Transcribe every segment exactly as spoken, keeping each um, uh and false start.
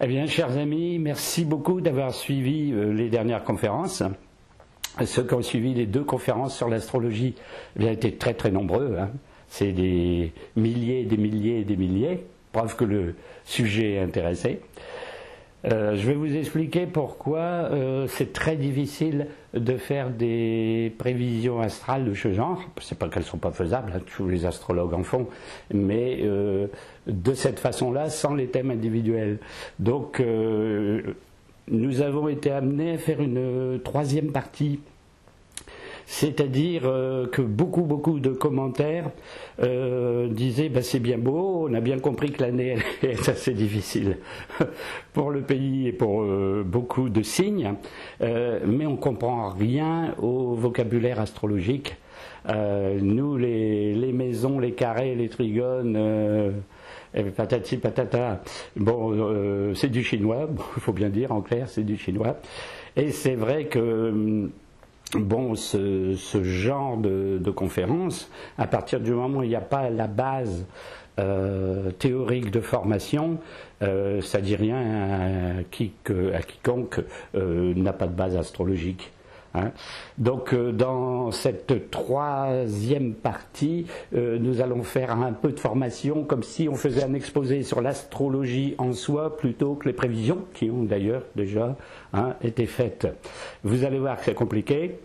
Eh bien, chers amis, merci beaucoup d'avoir suivi euh, les dernières conférences. Ceux qui ont suivi les deux conférences sur l'astrologie eh bien, étaient très très nombreux. Hein. C'est des milliers, des milliers et des milliers. Preuve que le sujet est intéressé. Euh, je vais vous expliquer pourquoi euh, c'est très difficile de faire des prévisions astrales de ce genre. C'est pas qu'elles sont pas faisables, hein, tous les astrologues en font, mais euh, de cette façon-là, sans les thèmes individuels. Donc, euh, nous avons été amenés à faire une troisième partie. C'est-à-dire euh, que beaucoup, beaucoup de commentaires euh, disaient bah, « c'est bien beau, on a bien compris que l'année est assez difficile pour le pays et pour euh, beaucoup de signes, euh, mais on ne comprend rien au vocabulaire astrologique. Euh, nous, les, les maisons, les carrés, les trigones... Euh, Et patati patata, bon, euh, c'est du chinois, il faut bien dire en clair, c'est du chinois. Et c'est vrai que, bon, ce, ce genre de, de conférence, à partir du moment où il n'y a pas la base euh, théorique de formation, euh, ça dit rien à, qui, à quiconque euh, n'a pas de base astrologique. Hein. Donc euh, dans cette troisième partie, euh, nous allons faire un peu de formation comme si on faisait un exposé sur l'astrologie en soi plutôt que les prévisions qui ont d'ailleurs déjà hein, été faites. Vous allez voir que c'est compliqué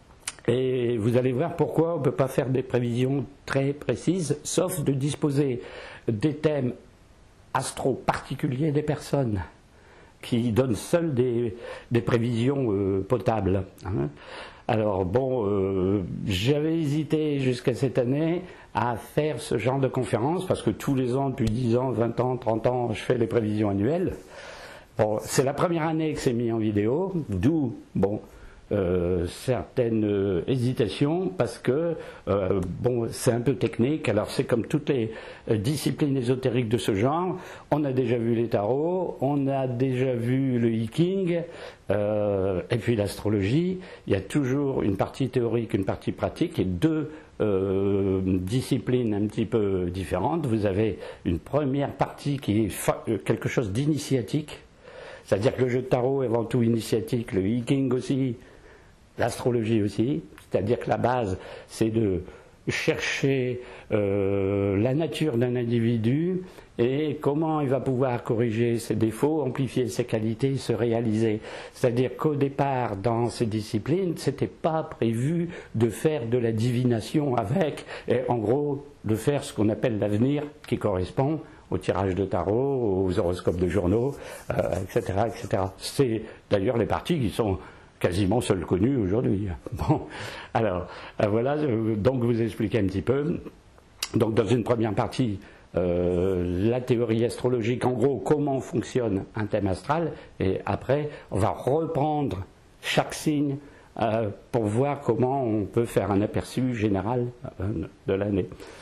et vous allez voir pourquoi on ne peut pas faire des prévisions très précises sauf de disposer des thèmes astro particuliers des personnes qui donnent seuls des, des prévisions euh, potables. Hein. Alors bon, euh, j'avais hésité jusqu'à cette année à faire ce genre de conférence, parce que tous les ans, depuis dix ans, vingt ans, trente ans, je fais les prévisions annuelles. Bon, c'est la première année que c'est mis en vidéo, d'où, bon, Euh, certaines euh, hésitations parce que euh, bon, c'est un peu technique. Alors c'est comme toutes les euh, disciplines ésotériques de ce genre, on a déjà vu les tarots, on a déjà vu le I-Ching euh, et puis l'astrologie. Il y a toujours une partie théorique, une partie pratique et deux euh, disciplines un petit peu différentes. Vous avez une première partie qui est quelque chose d'initiatique, c'est-à-dire que le jeu de tarot est avant tout initiatique, le I-Ching aussi, l'astrologie aussi, c'est-à-dire que la base, c'est de chercher euh, la nature d'un individu et comment il va pouvoir corriger ses défauts, amplifier ses qualités, se réaliser. C'est-à-dire qu'au départ, dans ces disciplines, c'était pas prévu de faire de la divination avec, et en gros, de faire ce qu'on appelle l'avenir, qui correspond au tirage de tarot, aux horoscopes de journaux, euh, et cetera, et cetera. C'est d'ailleurs les parties qui sont quasiment seules connues aujourd'hui. Bon, alors, euh, voilà, euh, donc vous expliquer un petit peu. Donc dans une première partie, euh, la théorie astrologique, en gros, comment fonctionne un thème astral, et après, on va reprendre chaque signe euh, pour voir comment on peut faire un aperçu général euh, de l'année.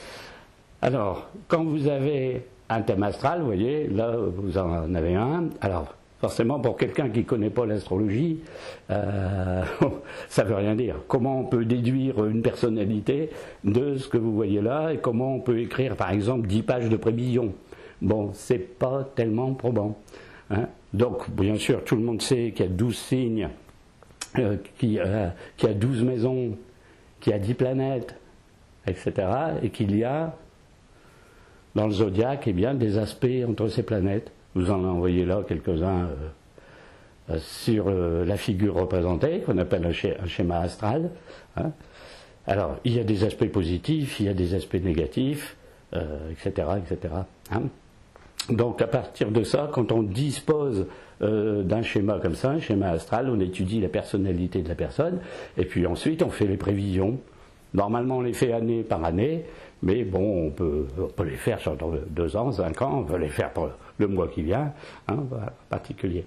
Alors, quand vous avez un thème astral, vous voyez, là, vous en avez un. Alors, forcément, pour quelqu'un qui ne connaît pas l'astrologie, euh, ça ne veut rien dire. Comment on peut déduire une personnalité de ce que vous voyez là, et comment on peut écrire, par exemple, dix pages de prévision. Bon, c'est pas tellement probant. Hein. Donc, bien sûr, tout le monde sait qu'il y a douze signes, euh, qu'il y a, qu'il y a douze maisons, qu'il y a dix planètes, et cetera, et qu'il y a dans le zodiaque, eh bien, des aspects entre ces planètes. Vous en envoyez là quelques-uns euh, euh, sur euh, la figure représentée, qu'on appelle un, sch un schéma astral. Hein. Alors, il y a des aspects positifs, il y a des aspects négatifs, euh, et cetera, et cetera. Hein. Donc, à partir de ça, quand on dispose euh, d'un schéma comme ça, un schéma astral, on étudie la personnalité de la personne, et puis ensuite, on fait les prévisions. Normalement, on les fait année par année, mais bon, on peut, on peut les faire sur deux ans, cinq ans, on peut les faire pour le mois qui vient, hein, voilà, en particulier.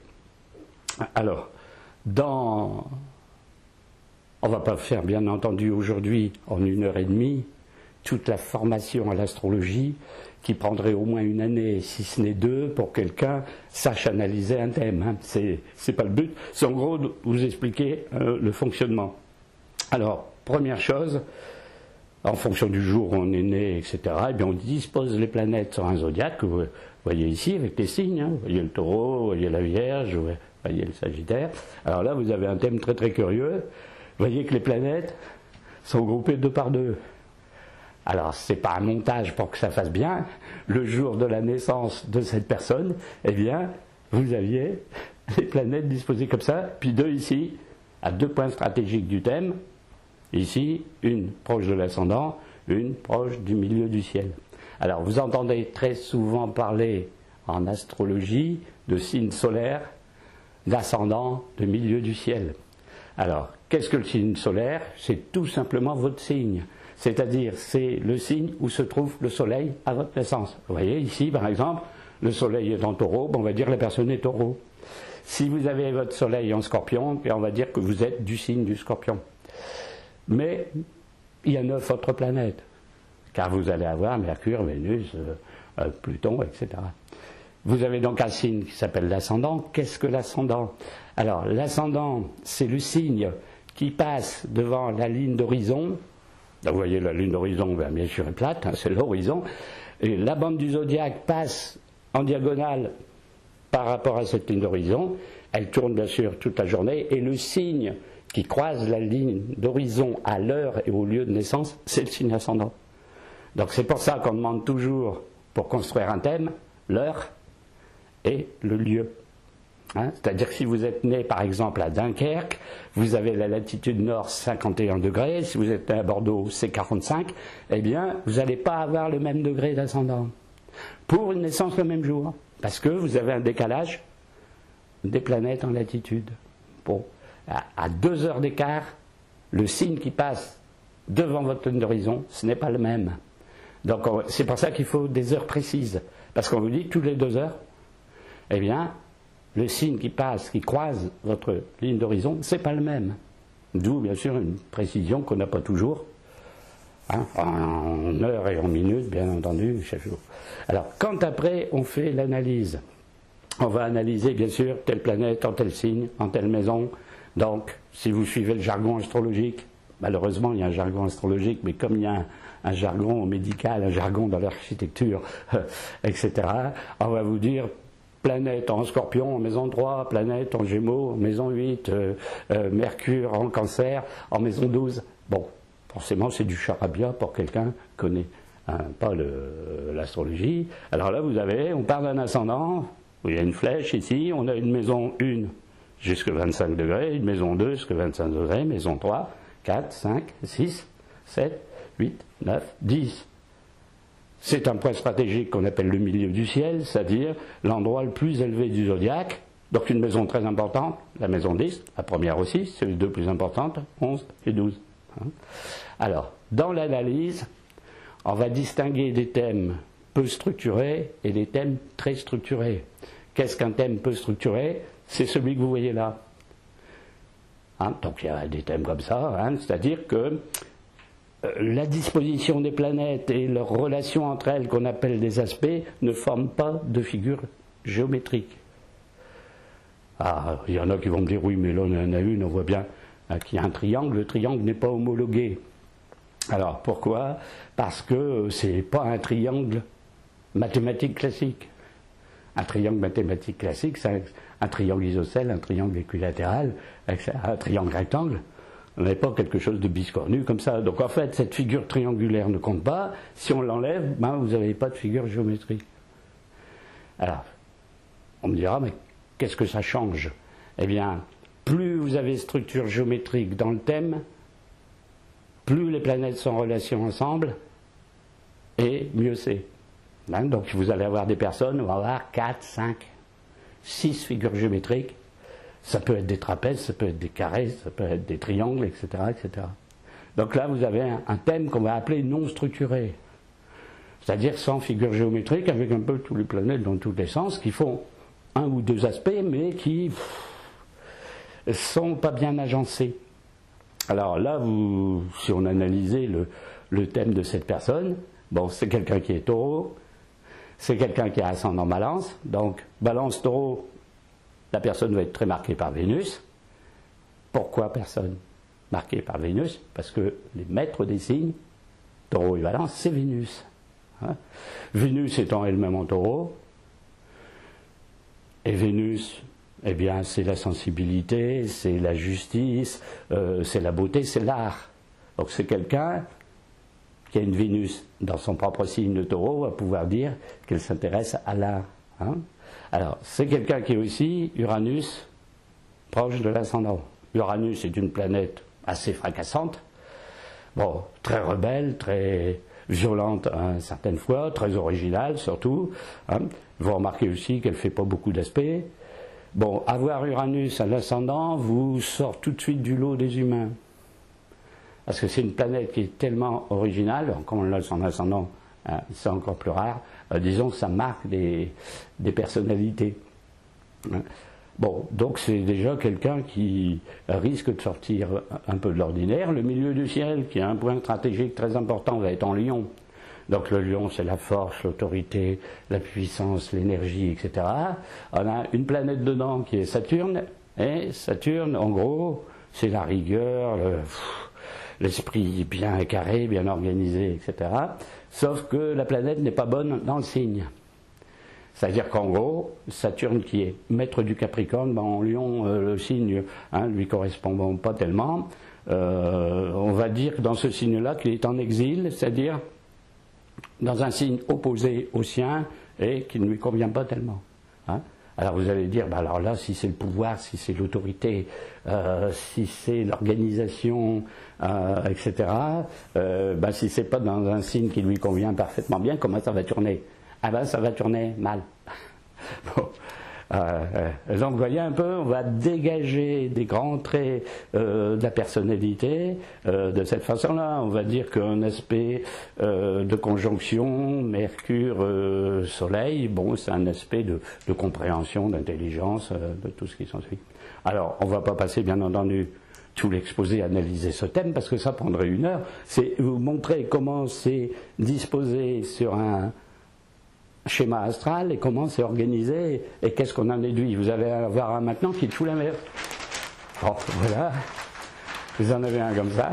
Alors, dans... on ne va pas faire, bien entendu, aujourd'hui, en une heure et demie, toute la formation à l'astrologie, qui prendrait au moins une année, si ce n'est deux, pour quelqu'un sache analyser un thème. Hein. C'est, c'est pas le but, c'est en gros de vous expliquer euh, le fonctionnement. Alors, première chose, en fonction du jour où on est né, et cetera, eh bien on dispose les planètes sur un zodiaque. Vous voyez ici avec les signes, hein, vous voyez le taureau, vous voyez la Vierge, vous voyez le Sagittaire. Alors là, vous avez un thème très très curieux. Vous voyez que les planètes sont groupées deux par deux. Alors, ce n'est pas un montage pour que ça fasse bien. Le jour de la naissance de cette personne, eh bien, vous aviez les planètes disposées comme ça, puis deux ici, à deux points stratégiques du thème. Ici, une proche de l'ascendant, une proche du milieu du ciel. Alors, vous entendez très souvent parler en astrologie de signes solaires, d'ascendant, de milieu du ciel. Alors, qu'est-ce que le signe solaire? C'est tout simplement votre signe. C'est-à-dire, c'est le signe où se trouve le soleil à votre naissance. Vous voyez, ici, par exemple, le soleil est en taureau, on va dire que la personne est taureau. Si vous avez votre soleil en scorpion, on va dire que vous êtes du signe du scorpion. Mais il y a neuf autres planètes, car vous allez avoir Mercure, Vénus, euh, Pluton, et cetera. Vous avez donc un signe qui s'appelle l'ascendant. Qu'est-ce que l'ascendant? Alors, l'ascendant, c'est le signe qui passe devant la ligne d'horizon. Vous voyez, la ligne d'horizon, bien sûr, est plate, hein, c'est l'horizon. Et la bande du zodiaque passe en diagonale par rapport à cette ligne d'horizon. Elle tourne, bien sûr, toute la journée. Et le signe qui croise la ligne d'horizon à l'heure et au lieu de naissance, c'est le signe ascendant. Donc c'est pour ça qu'on demande toujours, pour construire un thème, l'heure et le lieu. Hein, c'est-à-dire que si vous êtes né par exemple à Dunkerque, vous avez la latitude nord cinquante et un degrés, si vous êtes né à Bordeaux c'est quarante-cinq, eh bien vous n'allez pas avoir le même degré d'ascendant pour une naissance le même jour, parce que vous avez un décalage des planètes en latitude. Bon, à, à deux heures d'écart, le signe qui passe devant votre ligne d'horizon, ce n'est pas le même. Donc c'est pour ça qu'il faut des heures précises, parce qu'on vous dit que toutes les deux heures, eh bien, le signe qui passe, qui croise votre ligne d'horizon, c'est pas le même. D'où, bien sûr, une précision qu'on n'a pas toujours, hein, en heures et en minutes, bien entendu, chaque jour. Alors, quand après on fait l'analyse, on va analyser, bien sûr, telle planète en tel signe, en telle maison. Donc, si vous suivez le jargon astrologique, malheureusement, il y a un jargon astrologique, mais comme il y a un, un jargon médical, un jargon dans l'architecture, et cetera, on va vous dire planète en scorpion en maison trois, planète en gémeaux en maison huit, euh, euh, Mercure en cancer en maison douze. Bon, forcément c'est du charabia pour quelqu'un qui connaît hein, pas l'astrologie. Alors là vous avez, on parle d'un ascendant, il y a une flèche ici, on a une maison un jusqu'à vingt-cinq degrés, une maison deux jusqu'à vingt-cinq degrés, maison trois, quatre, cinq, six, sept, huit, neuf, dix. C'est un point stratégique qu'on appelle le milieu du ciel, c'est-à-dire l'endroit le plus élevé du zodiaque. Donc une maison très importante, la maison dix, la première aussi, c'est les deux plus importantes, onze et douze. Alors, dans l'analyse, on va distinguer des thèmes peu structurés et des thèmes très structurés. Qu'est-ce qu'un thème peu structuré? C'est celui que vous voyez là. Hein, donc il y a des thèmes comme ça, hein, c'est-à-dire que la disposition des planètes et leurs relations entre elles, qu'on appelle des aspects, ne forment pas de figure géométrique. Ah, il y en a qui vont me dire, oui, mais là, on en a une, on voit bien qu'il y a un triangle, le triangle n'est pas homologué. Alors, pourquoi? Parce que ce n'est pas un triangle mathématique classique. Un triangle mathématique classique, c'est un, un triangle isocèle, un triangle équilatéral, un triangle rectangle. On n'avait pas quelque chose de biscornu comme ça. Donc en fait, cette figure triangulaire ne compte pas. Si on l'enlève, ben, vous n'avez pas de figure géométrique. Alors, on me dira, mais qu'est-ce que ça change? Eh bien, plus vous avez structure géométrique dans le thème, plus les planètes sont en relation ensemble, et mieux c'est. Hein, donc vous allez avoir des personnes, on va avoir quatre, cinq, six figures géométriques. Ça peut être des trapèzes, ça peut être des carrés, ça peut être des triangles, et cetera, et cetera. Donc là, vous avez un, un thème qu'on va appeler non structuré. C'est-à-dire sans figure géométrique, avec un peu tous les planètes dans tous les sens, qui font un ou deux aspects, mais qui ne sont pas bien agencés. Alors là, vous, si on analysait le, le thème de cette personne, bon, c'est quelqu'un qui est taureau, c'est quelqu'un qui a ascendant balance, donc balance taureau, la personne va être très marquée par Vénus. Pourquoi personne marquée par Vénus? Parce que les maîtres des signes, taureau et balance, c'est Vénus. Hein, Vénus étant elle-même en taureau, Et Vénus, eh bien, c'est la sensibilité, c'est la justice, euh, c'est la beauté, c'est l'art. Donc c'est quelqu'un qui a une Vénus dans son propre signe de Taureau va pouvoir dire qu'elle s'intéresse à l'art. Hein. Alors, c'est quelqu'un qui est aussi Uranus proche de l'ascendant. Uranus est une planète assez fracassante, bon, très rebelle, très violente hein, certaines fois, très originale surtout. Hein. Vous remarquez aussi qu'elle ne fait pas beaucoup d'aspects. Bon, avoir Uranus à l'ascendant vous sort tout de suite du lot des humains. Parce que c'est une planète qui est tellement originale, comme on l'a son ascendant, hein, c'est encore plus rare, euh, disons que ça marque des, des personnalités. Hein. Bon, donc c'est déjà quelqu'un qui risque de sortir un peu de l'ordinaire. Le milieu du ciel, qui a un point stratégique très important, va être en Lion. Donc le Lion, c'est la force, l'autorité, la puissance, l'énergie, et cetera. On a une planète dedans qui est Saturne, et Saturne, en gros, c'est la rigueur, le, l'esprit bien carré, bien organisé, et cetera. Sauf que la planète n'est pas bonne dans le signe. C'est-à-dire qu'en gros, Saturne qui est maître du Capricorne, ben en Lion, euh, le signe hein, lui correspond pas tellement. Euh, on va dire que dans ce signe-là qu'il est en exil, c'est-à-dire dans un signe opposé au sien et qui ne lui convient pas tellement. Hein. Alors vous allez dire, ben alors là, si c'est le pouvoir, si c'est l'autorité, euh, si c'est l'organisation, euh, et cetera, euh, ben si c'est pas dans un signe qui lui convient parfaitement bien, comment ça va tourner? Ah ben ça va tourner mal. Bon. Euh, donc vous voyez un peu, on va dégager des grands traits euh, de la personnalité euh, de cette façon-là. On va dire qu'un aspect euh, de conjonction Mercure-Soleil, euh, bon, c'est un aspect de, de compréhension, d'intelligence, euh, de tout ce qui s'ensuit. Alors, on ne va pas passer, bien entendu, tout l'exposé à analyser ce thème, parce que ça prendrait une heure. C'est vous montrer comment c'est disposé sur un schéma astral et comment c'est organisé et qu'est-ce qu'on en déduit. Vous allez avoir un maintenant qui est tout l'inverse. Bon, voilà. Vous en avez un comme ça.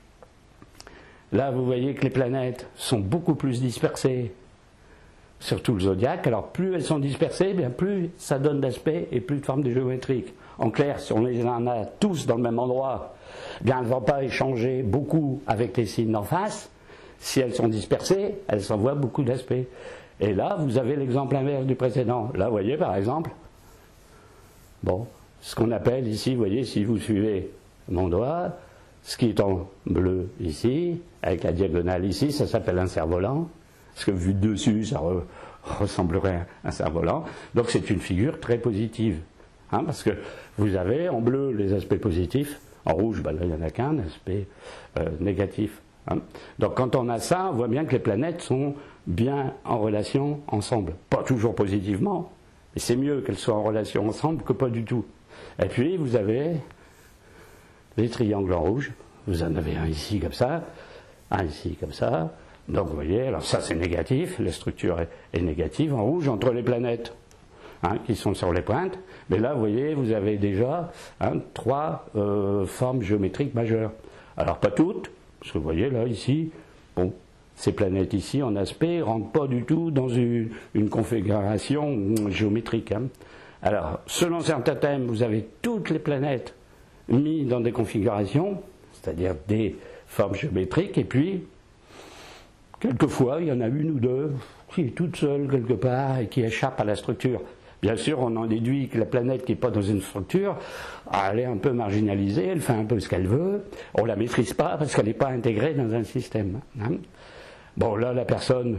Là, vous voyez que les planètes sont beaucoup plus dispersées sur tout le zodiaque. Alors, plus elles sont dispersées, bien plus ça donne d'aspect et plus de forme géométrique. En clair, si on les en a tous dans le même endroit, bien elles ne vont pas échanger beaucoup avec les signes d'en face. Si elles sont dispersées, elles s'envoient beaucoup d'aspects. Et là, vous avez l'exemple inverse du précédent. Là, vous voyez, par exemple, bon, ce qu'on appelle ici, vous voyez, si vous suivez mon doigt, ce qui est en bleu ici, avec la diagonale ici, ça s'appelle un cerf-volant, parce que vu de dessus, ça re- ressemblerait à un cerf-volant. Donc c'est une figure très positive, hein, parce que vous avez en bleu les aspects positifs, en rouge, ben là, il n'y en a qu'un, aspect euh, négatif. Hein. Donc quand on a ça, on voit bien que les planètes sont bien en relation ensemble. Pas toujours positivement, mais c'est mieux qu'elles soient en relation ensemble que pas du tout. Et puis vous avez les triangles en rouge. Vous en avez un ici comme ça, un ici comme ça. Donc vous voyez, alors ça c'est négatif, la structure est, est négative en rouge entre les planètes hein, qui sont sur les pointes. Mais là vous voyez, vous avez déjà hein, trois euh, formes géométriques majeures. Alors pas toutes, parce que vous voyez là ici, bon, ces planètes ici en aspect ne rentrent pas du tout dans une, une configuration géométrique. Hein. Alors, selon certains thèmes, vous avez toutes les planètes mises dans des configurations, c'est-à-dire des formes géométriques, et puis, quelquefois, il y en a une ou deux qui est toute seule quelque part et qui échappe à la structure. Bien sûr, on en déduit que la planète qui n'est pas dans une structure, elle est un peu marginalisée, elle fait un peu ce qu'elle veut, on ne la maîtrise pas parce qu'elle n'est pas intégrée dans un système. Hein. Bon, là, la personne,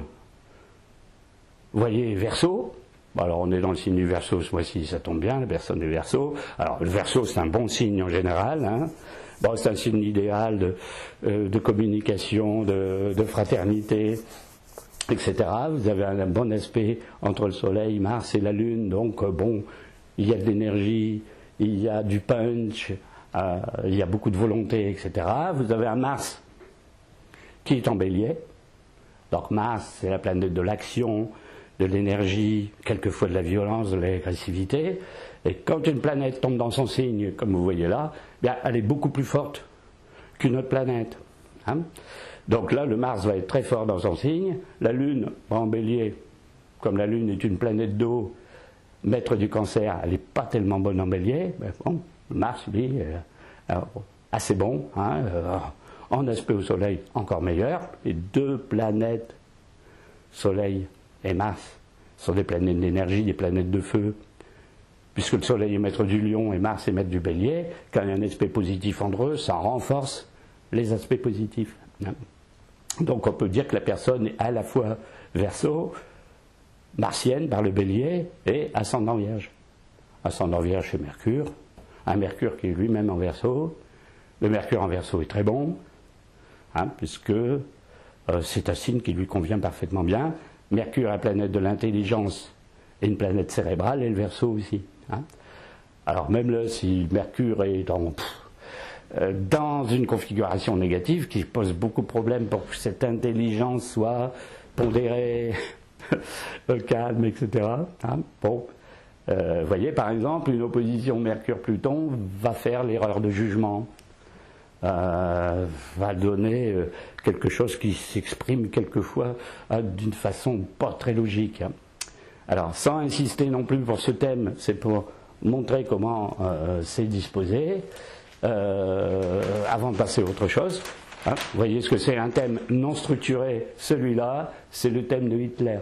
vous voyez, Verseau. Bon, alors, on est dans le signe du Verseau ce mois-ci, ça tombe bien, la personne du Verseau. Alors, le Verseau, c'est un bon signe en général. Hein. Bon, c'est un signe idéal de, euh, de communication, de, de fraternité, et cetera. Vous avez un bon aspect entre le Soleil, Mars et la Lune. Donc, euh, bon, il y a de l'énergie, il y a du punch, euh, il y a beaucoup de volonté, et cetera. Vous avez un Mars qui est en Bélier. Donc Mars, c'est la planète de l'action, de l'énergie, quelquefois de la violence, de l'agressivité. Et quand une planète tombe dans son signe, comme vous voyez là, bien, elle est beaucoup plus forte qu'une autre planète. Hein. Donc là, le Mars va être très fort dans son signe. La Lune, en Bélier, comme la Lune est une planète d'eau, maître du cancer, elle n'est pas tellement bonne en bélier, mais bon, Mars, lui, euh, assez bon, hein, euh, en aspect au soleil, encore meilleur. Les deux planètes, soleil et Mars, sont des planètes d'énergie, des planètes de feu, puisque le soleil est maître du lion et Mars est maître du bélier. Quand il y a un aspect positif entre eux, ça renforce les aspects positifs. Donc on peut dire que la personne est à la fois Verseau, martienne par le bélier et ascendant vierge. Ascendant vierge c'est Mercure, un Mercure qui est lui-même en Verseau. Le Mercure en Verseau est très bon, hein, puisque euh, c'est un signe qui lui convient parfaitement bien. Mercure, la planète de l'intelligence, est une planète cérébrale, et le Verseau aussi. Hein. Alors même là, si Mercure est dans, pff, euh, dans une configuration négative qui pose beaucoup de problèmes pour que cette intelligence soit pondérée, calme, et cetera. Hein. Bon, euh, voyez, par exemple, une opposition Mercure-Pluton va faire l'erreur de jugement, euh, va donner euh, quelque chose qui s'exprime quelquefois euh, d'une façon pas très logique. Hein. Alors, sans insister non plus pour ce thème, c'est pour montrer comment euh, c'est disposé, euh, avant de passer à autre chose. Hein. Vous voyez ce que c'est un thème non structuré, celui-là, c'est le thème de Hitler.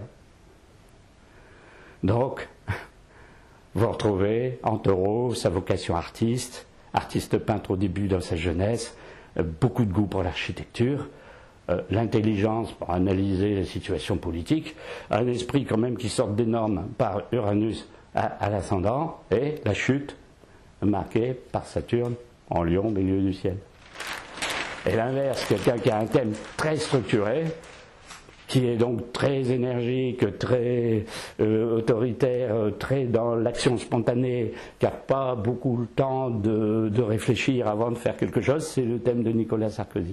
Donc, vous retrouvez en taureau sa vocation artiste, artiste peintre au début dans sa jeunesse, euh, beaucoup de goût pour l'architecture, euh, l'intelligence pour analyser la situation politique, un esprit quand même qui sort des normes par Uranus à, à l'ascendant, et la chute marquée par Saturne en Lion, milieu du ciel. Et l'inverse, quelqu'un qui a un thème très structuré, qui est donc très énergique, très euh, autoritaire, très dans l'action spontanée, qui n'a pas beaucoup le temps de, de réfléchir avant de faire quelque chose, c'est le thème de Nicolas Sarkozy.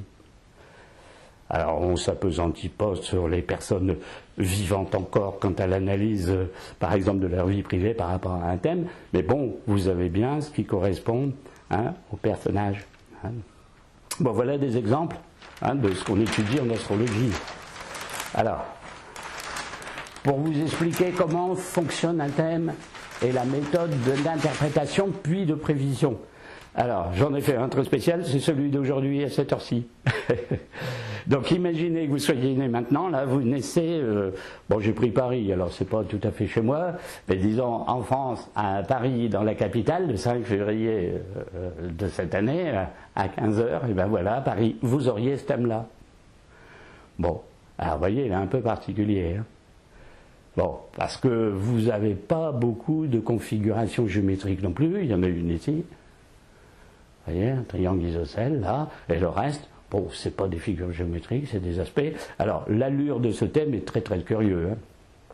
Alors on ne s'appesantit pas sur les personnes vivantes encore quant à l'analyse, euh, par exemple, de leur vie privée par rapport à un thème, mais bon, vous avez bien ce qui correspond, hein, au personnage. Hein. Bon, voilà des exemples, hein, de ce qu'on étudie en astrologie. Alors, pour vous expliquer comment fonctionne un thème et la méthode d'interprétation puis de prévision. Alors, j'en ai fait un très spécial, c'est celui d'aujourd'hui à cette heure-ci. Donc, imaginez que vous soyez né maintenant, là, vous naissez, euh, bon, j'ai pris Paris, alors c'est pas tout à fait chez moi, mais disons en France, à Paris, dans la capitale, le cinq février euh, de cette année, à quinze heures, et ben voilà, Paris, vous auriez ce thème-là. Bon. Alors, vous voyez, il est un peu particulier. Hein. Bon, parce que vous n'avez pas beaucoup de configurations géométriques non plus. Il y en a une ici. Vous voyez, un triangle isocèle, là. Et le reste, bon, c'est pas des figures géométriques, c'est des aspects. Alors, l'allure de ce thème est très, très curieux. Hein.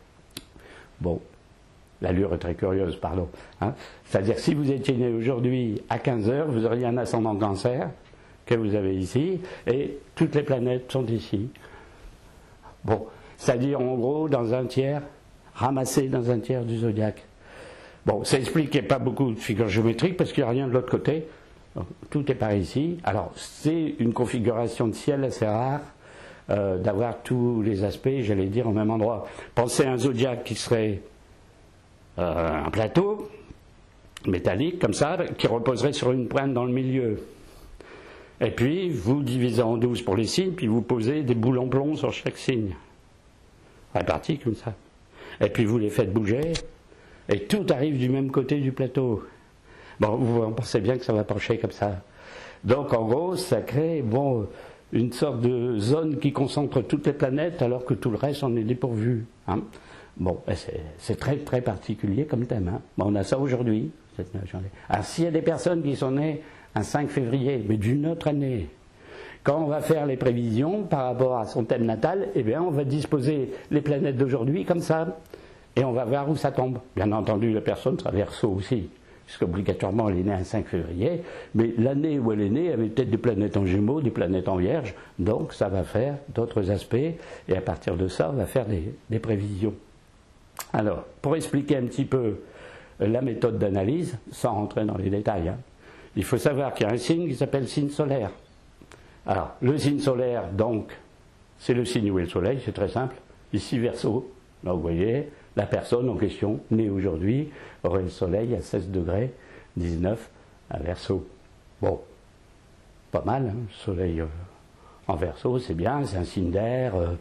Bon, l'allure est très curieuse, pardon. Hein. C'est-à-dire, si vous étiez né aujourd'hui à quinze heures, vous auriez un ascendant cancer, que vous avez ici, et toutes les planètes sont ici. Bon, c'est-à-dire en gros dans un tiers, ramassé dans un tiers du zodiaque. Bon, ça explique qu'il n'y a pas beaucoup de figures géométriques parce qu'il n'y a rien de l'autre côté. Donc, tout est par ici. Alors, c'est une configuration de ciel assez rare euh, d'avoir tous les aspects, j'allais dire, au même endroit. Pensez à un zodiaque qui serait euh, un plateau métallique comme ça, qui reposerait sur une pointe dans le milieu. Et puis, vous divisez en douze pour les signes, puis vous posez des boules en plomb sur chaque signe. Répartis comme ça. Et puis vous les faites bouger, et tout arrive du même côté du plateau. Bon, vous pensez bien que ça va pencher comme ça. Donc, en gros, ça crée, bon, une sorte de zone qui concentre toutes les planètes, alors que tout le reste en est dépourvu. Hein. Bon, c'est très, très particulier comme thème. Hein. Bon, on a ça aujourd'hui. Alors, s'il y a des personnes qui sont nées un cinq février, mais d'une autre année, quand on va faire les prévisions par rapport à son thème natal, eh bien, on va disposer les planètes d'aujourd'hui comme ça, et on va voir où ça tombe. Bien entendu, la personne sera Verseau aussi, puisqu'obligatoirement elle est née un cinq février, mais l'année où elle est née, elle avait peut-être des planètes en Gémeaux, des planètes en Vierge, donc ça va faire d'autres aspects, et à partir de ça, on va faire des, des prévisions. Alors, pour expliquer un petit peu la méthode d'analyse, sans rentrer dans les détails, hein, il faut savoir qu'il y a un signe qui s'appelle signe solaire. Alors, le signe solaire, donc, c'est le signe où est le soleil, c'est très simple. Ici, Verseau, là vous voyez, la personne en question, née aujourd'hui, aurait le soleil à seize degrés dix-neuf à Verseau. Bon, pas mal, hein, le soleil euh, en Verseau, c'est bien, c'est un signe d'air, euh,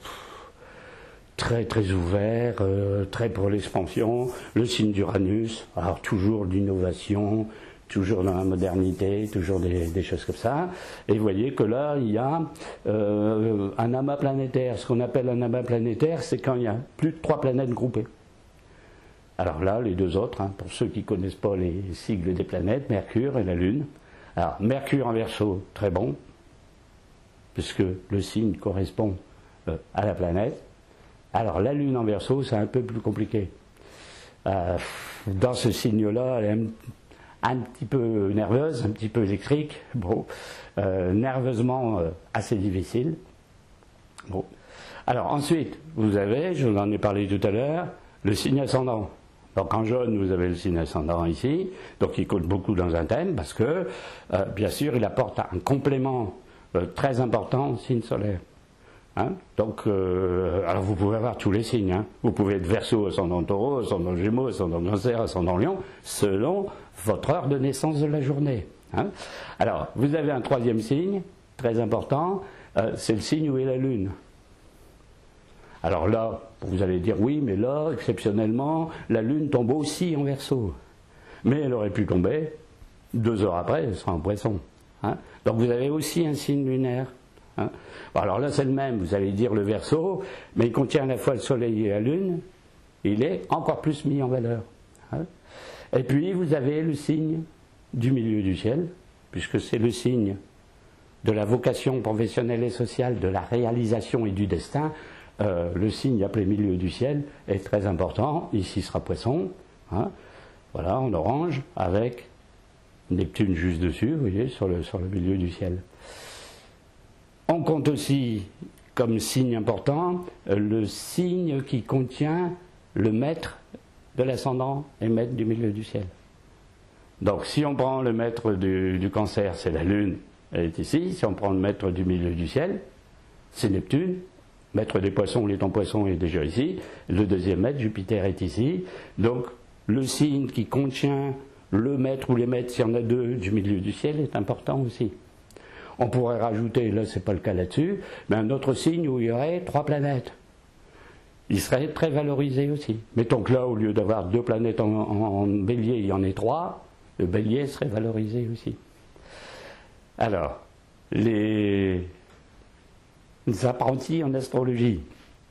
très très ouvert, euh, très pour l'expansion, le signe d'Uranus, alors toujours l'innovation, toujours dans la modernité, toujours des, des choses comme ça. Et vous voyez que là, il y a euh, un amas planétaire. Ce qu'on appelle un amas planétaire, c'est quand il y a plus de trois planètes groupées. Alors là, les deux autres, hein, pour ceux qui ne connaissent pas les sigles des planètes, Mercure et la Lune. Alors, Mercure en Verseau, très bon, puisque le signe correspond euh, à la planète. Alors, la Lune en Verseau, c'est un peu plus compliqué. Euh, dans ce signe-là, elle est un, un petit peu nerveuse, un petit peu électrique, bon, euh, nerveusement euh, assez difficile. Bon. Alors, ensuite, vous avez, je vous en ai parlé tout à l'heure, le signe ascendant. Donc en jaune, vous avez le signe ascendant ici, donc il compte beaucoup dans un thème, parce que, euh, bien sûr, il apporte un complément euh, très important au signe solaire. Hein, donc, euh, alors vous pouvez avoir tous les signes. Hein. Vous pouvez être Verseau, ascendant Taureau, ascendant Gémeaux, ascendant Cancer, ascendant Lion, selon votre heure de naissance de la journée. Hein. Alors, vous avez un troisième signe, très important, euh, c'est le signe où est la Lune. Alors là, vous allez dire oui, mais là, exceptionnellement, la Lune tombe aussi en Verseau. Mais elle aurait pu tomber deux heures après, elle sera en Poisson. Hein. Donc vous avez aussi un signe lunaire. Hein. Bon, alors là, c'est le même, vous allez dire le Verseau, mais il contient à la fois le Soleil et la Lune, il est encore plus mis en valeur. Hein. Et puis, vous avez le signe du milieu du ciel, puisque c'est le signe de la vocation professionnelle et sociale, de la réalisation et du destin. Euh, le signe appelé milieu du ciel est très important. Ici sera Poisson, hein, voilà, en orange, avec Neptune juste dessus, vous voyez, sur le, sur le milieu du ciel. On compte aussi, comme signe important, euh, le signe qui contient le maître de l'ascendant et maître du milieu du ciel. Donc, si on prend le maître du, du Cancer, c'est la Lune, elle est ici. Si on prend le maître du milieu du ciel, c'est Neptune. Maître des Poissons, il est en Poisson, il est déjà ici. Le deuxième maître, Jupiter, est ici. Donc, le signe qui contient le maître ou les maîtres, s'il y en a deux, du milieu du ciel, est important aussi. On pourrait rajouter, là, c'est pas le cas là-dessus, mais un autre signe où il y aurait trois planètes. Il serait très valorisé aussi. Mettons que là, au lieu d'avoir deux planètes en, en, en Bélier, il y en ait trois, le Bélier serait valorisé aussi. Alors, les... les apprentis en astrologie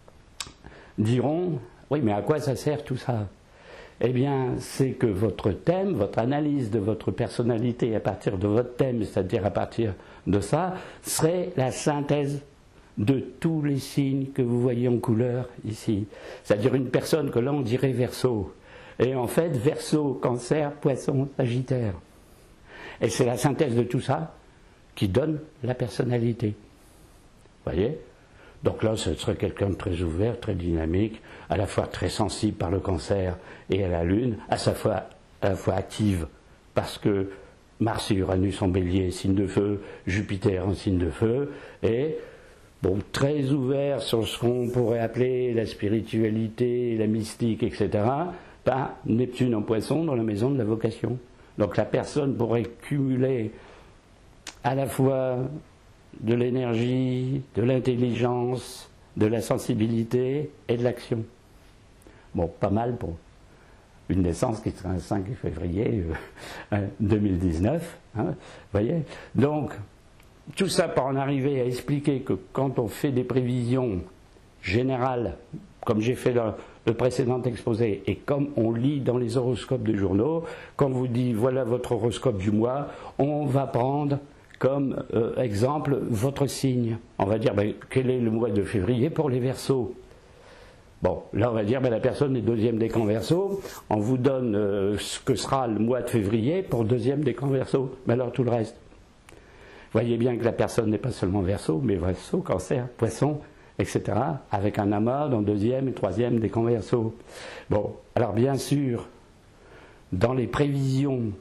diront, oui, mais à quoi ça sert tout ça? Eh bien, c'est que votre thème, votre analyse de votre personnalité à partir de votre thème, c'est-à-dire à partir de ça, serait la synthèse de tous les signes que vous voyez en couleur ici. C'est-à-dire une personne que là on dirait Verseau. Et en fait, Verseau, Cancer, Poisson, Sagittaire. Et c'est la synthèse de tout ça qui donne la personnalité. Vous voyez? Donc là, ce serait quelqu'un de très ouvert, très dynamique, à la fois très sensible par le Cancer et à la Lune, à la fois, à la fois active, parce que Mars et Uranus en Bélier, signe de feu, Jupiter en signe de feu, et bon, très ouvert sur ce qu'on pourrait appeler la spiritualité, la mystique, et cetera, par Neptune en Poisson dans la maison de la vocation. Donc la personne pourrait cumuler à la fois de l'énergie, de l'intelligence, de la sensibilité et de l'action. Bon, pas mal pour une naissance qui sera le cinq février deux mille dix-neuf. Hein, vous voyez ? Donc, tout ça pour en arriver à expliquer que quand on fait des prévisions générales, comme j'ai fait le, le précédent exposé, et comme on lit dans les horoscopes des journaux, quand on vous dit voilà votre horoscope du mois, on va prendre comme euh, exemple votre signe. On va dire ben, quel est le mois de février pour les Verseaux. Bon, là on va dire ben, la personne est deuxième décan Verseau, on vous donne euh, ce que sera le mois de février pour deuxième décan Verseau, mais alors tout le reste. Voyez bien que la personne n'est pas seulement Verseau, mais Verseau, Cancer, Poisson, et cetera, avec un amas dans deuxième et troisième décan Verseau. Bon, alors bien sûr, dans les prévisions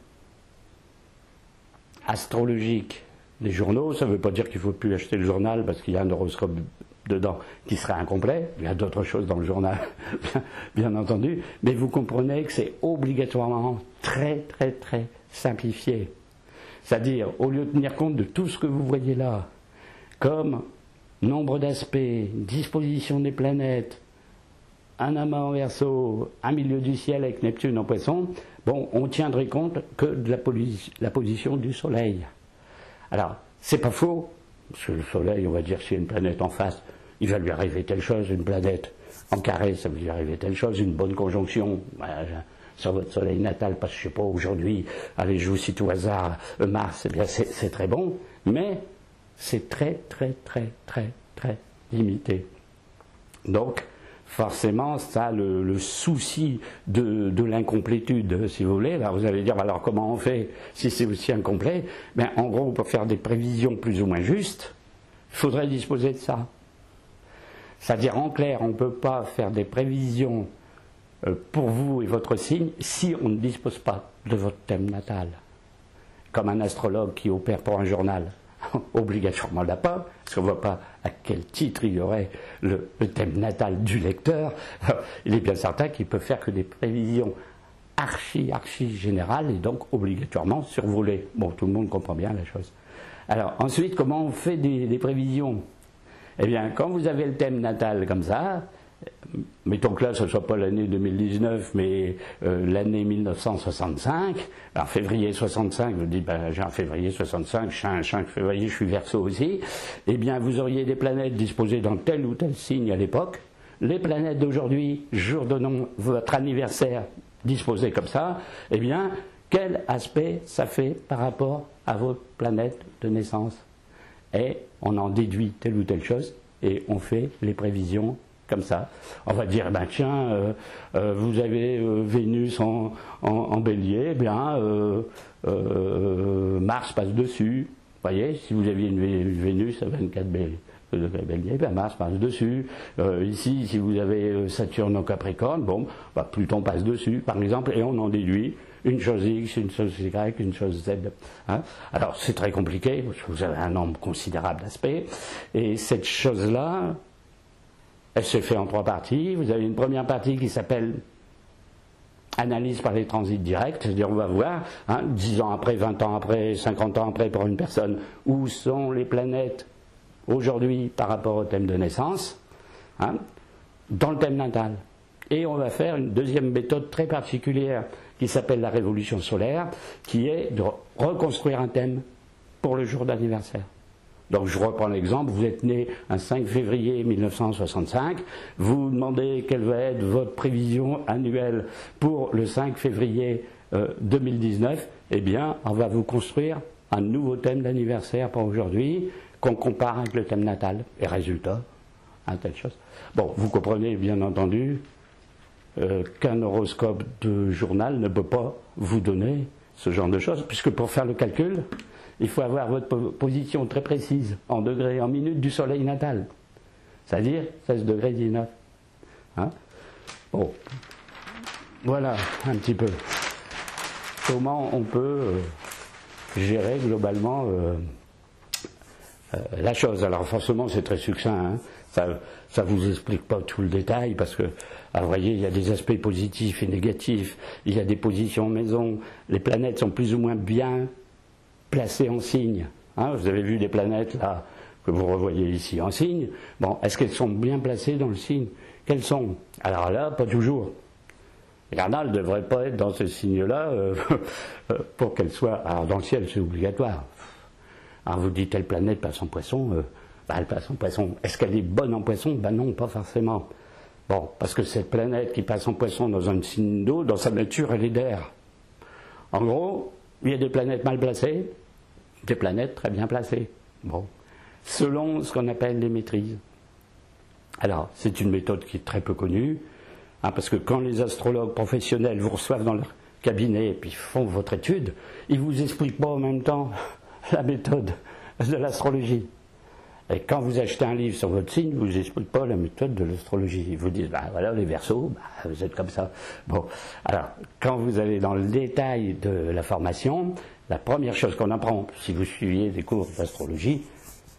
astrologiques des journaux, ça ne veut pas dire qu'il ne faut plus acheter le journal parce qu'il y a un horoscope dedans qui serait incomplet. Il y a d'autres choses dans le journal, bien, bien entendu, mais vous comprenez que c'est obligatoirement très, très, très simplifié. C'est-à-dire, au lieu de tenir compte de tout ce que vous voyez là, comme nombre d'aspects, disposition des planètes, un amas en Verseau, un milieu du ciel avec Neptune en Poisson, bon, on tiendrait compte que de la, posi la position du Soleil. Alors, c'est pas faux, parce que le Soleil, on va dire, s'il y a une planète en face, il va lui arriver telle chose, une planète en carré, ça va lui arriver telle chose, une bonne conjonction, voilà, sur votre Soleil natal, parce que je sais pas, aujourd'hui, allez, je vous cite au hasard, Mars, eh bien, c'est très bon, mais c'est très, très, très, très, très limité. Donc, forcément, ça a le, le souci de, de l'incomplétude, si vous voulez. Là, vous allez dire, alors comment on fait si c'est aussi incomplet? Ben, en gros, pour faire des prévisions plus ou moins justes, il faudrait disposer de ça. C'est-à-dire, en clair, on ne peut pas faire des prévisions pour vous et votre signe si on ne dispose pas de votre thème natal. Comme un astrologue qui opère pour un journal, obligatoirement l'a pas, parce qu'on ne voit pas à quel titre il y aurait le, le thème natal du lecteur. Alors, il est bien certain qu'il peut faire que des prévisions archi, archi générales et donc obligatoirement survolées. Bon, tout le monde comprend bien la chose. Alors, ensuite, comment on fait des, des prévisions? Eh bien, quand vous avez le thème natal comme ça, mettons que là ce ne soit pas l'année deux mille dix-neuf mais euh, l'année mille neuf cent soixante-cinq, alors février soixante-cinq, je dis ben, j'ai un février soixante-cinq, je suis un cinq février, je suis Verseau aussi, eh bien vous auriez des planètes disposées dans tel ou tel signe à l'époque, les planètes d'aujourd'hui, jour de nom, votre anniversaire disposées comme ça, eh bien quel aspect ça fait par rapport à votre planète de naissance? Et on en déduit telle ou telle chose et on fait les prévisions comme ça. On va dire, ben tiens, euh, euh, vous avez euh, Vénus en, en, en bélier, eh bien euh, euh, Mars passe dessus. Vous voyez, si vous aviez une, une Vénus à vingt-quatre béliers, ben Mars passe dessus. Euh, ici, si vous avez Saturne en Capricorne, bon, ben Pluton passe dessus, par exemple, et on en déduit une chose X, une chose Y, une chose Z. Hein. Alors, c'est très compliqué, parce que vous avez un nombre considérable d'aspects, et cette chose-là, elle se fait en trois parties. Vous avez une première partie qui s'appelle analyse par les transits directs, c'est-à-dire on va voir, hein, dix ans après, vingt ans après, cinquante ans après pour une personne, où sont les planètes aujourd'hui par rapport au thème de naissance, hein, dans le thème natal. Et on va faire une deuxième méthode très particulière qui s'appelle la révolution solaire, qui est de reconstruire un thème pour le jour d'anniversaire. Donc je reprends l'exemple, vous êtes né un cinq février mille neuf cent soixante-cinq, vous demandez quelle va être votre prévision annuelle pour le cinq février euh, deux mille dix-neuf, eh bien on va vous construire un nouveau thème d'anniversaire pour aujourd'hui, qu'on compare avec le thème natal. Et résultat, hein, telle chose. Bon, vous comprenez bien entendu euh, qu'un horoscope de journal ne peut pas vous donner ce genre de choses, puisque pour faire le calcul, il faut avoir votre position très précise, en degrés, en minutes du soleil natal. C'est-à-dire seize degrés dix-neuf. Hein? Bon. Voilà, un petit peu. Comment on peut euh, gérer globalement euh, euh, la chose. Alors forcément, c'est très succinct. Hein? Ça ne vous explique pas tout le détail, parce que, vous voyez, il y a des aspects positifs et négatifs. Il y a des positions en maison. Les planètes sont plus ou moins bien placées en signe. Hein, vous avez vu des planètes là que vous revoyez ici en signe. Bon, est-ce qu'elles sont bien placées dans le signe? Quelles sont? Alors là, pas toujours. Regardez, elles ne devraient pas être dans ce signe-là euh, pour qu'elles soient. Alors dans le ciel, c'est obligatoire. Alors vous dites telle planète passe en Poisson, euh, bah, elle passe en Poisson. Est-ce qu'elle est bonne en Poisson? Ben non, pas forcément. Bon, parce que cette planète qui passe en Poisson dans un signe d'eau, dans sa nature, elle est d'air. En gros, il y a des planètes mal placées, des planètes très bien placées. Bon, selon ce qu'on appelle les maîtrises. Alors, c'est une méthode qui est très peu connue, hein, parce que quand les astrologues professionnels vous reçoivent dans leur cabinet et puis font votre étude, ils ne vous expliquent pas en même temps la méthode de l'astrologie. Et quand vous achetez un livre sur votre signe, ils ne vous expliquent pas la méthode de l'astrologie. Ils vous disent, bah voilà, les Verseaux, bah, vous êtes comme ça. Bon, alors, quand vous allez dans le détail de la formation, la première chose qu'on apprend, si vous suiviez des cours d'astrologie,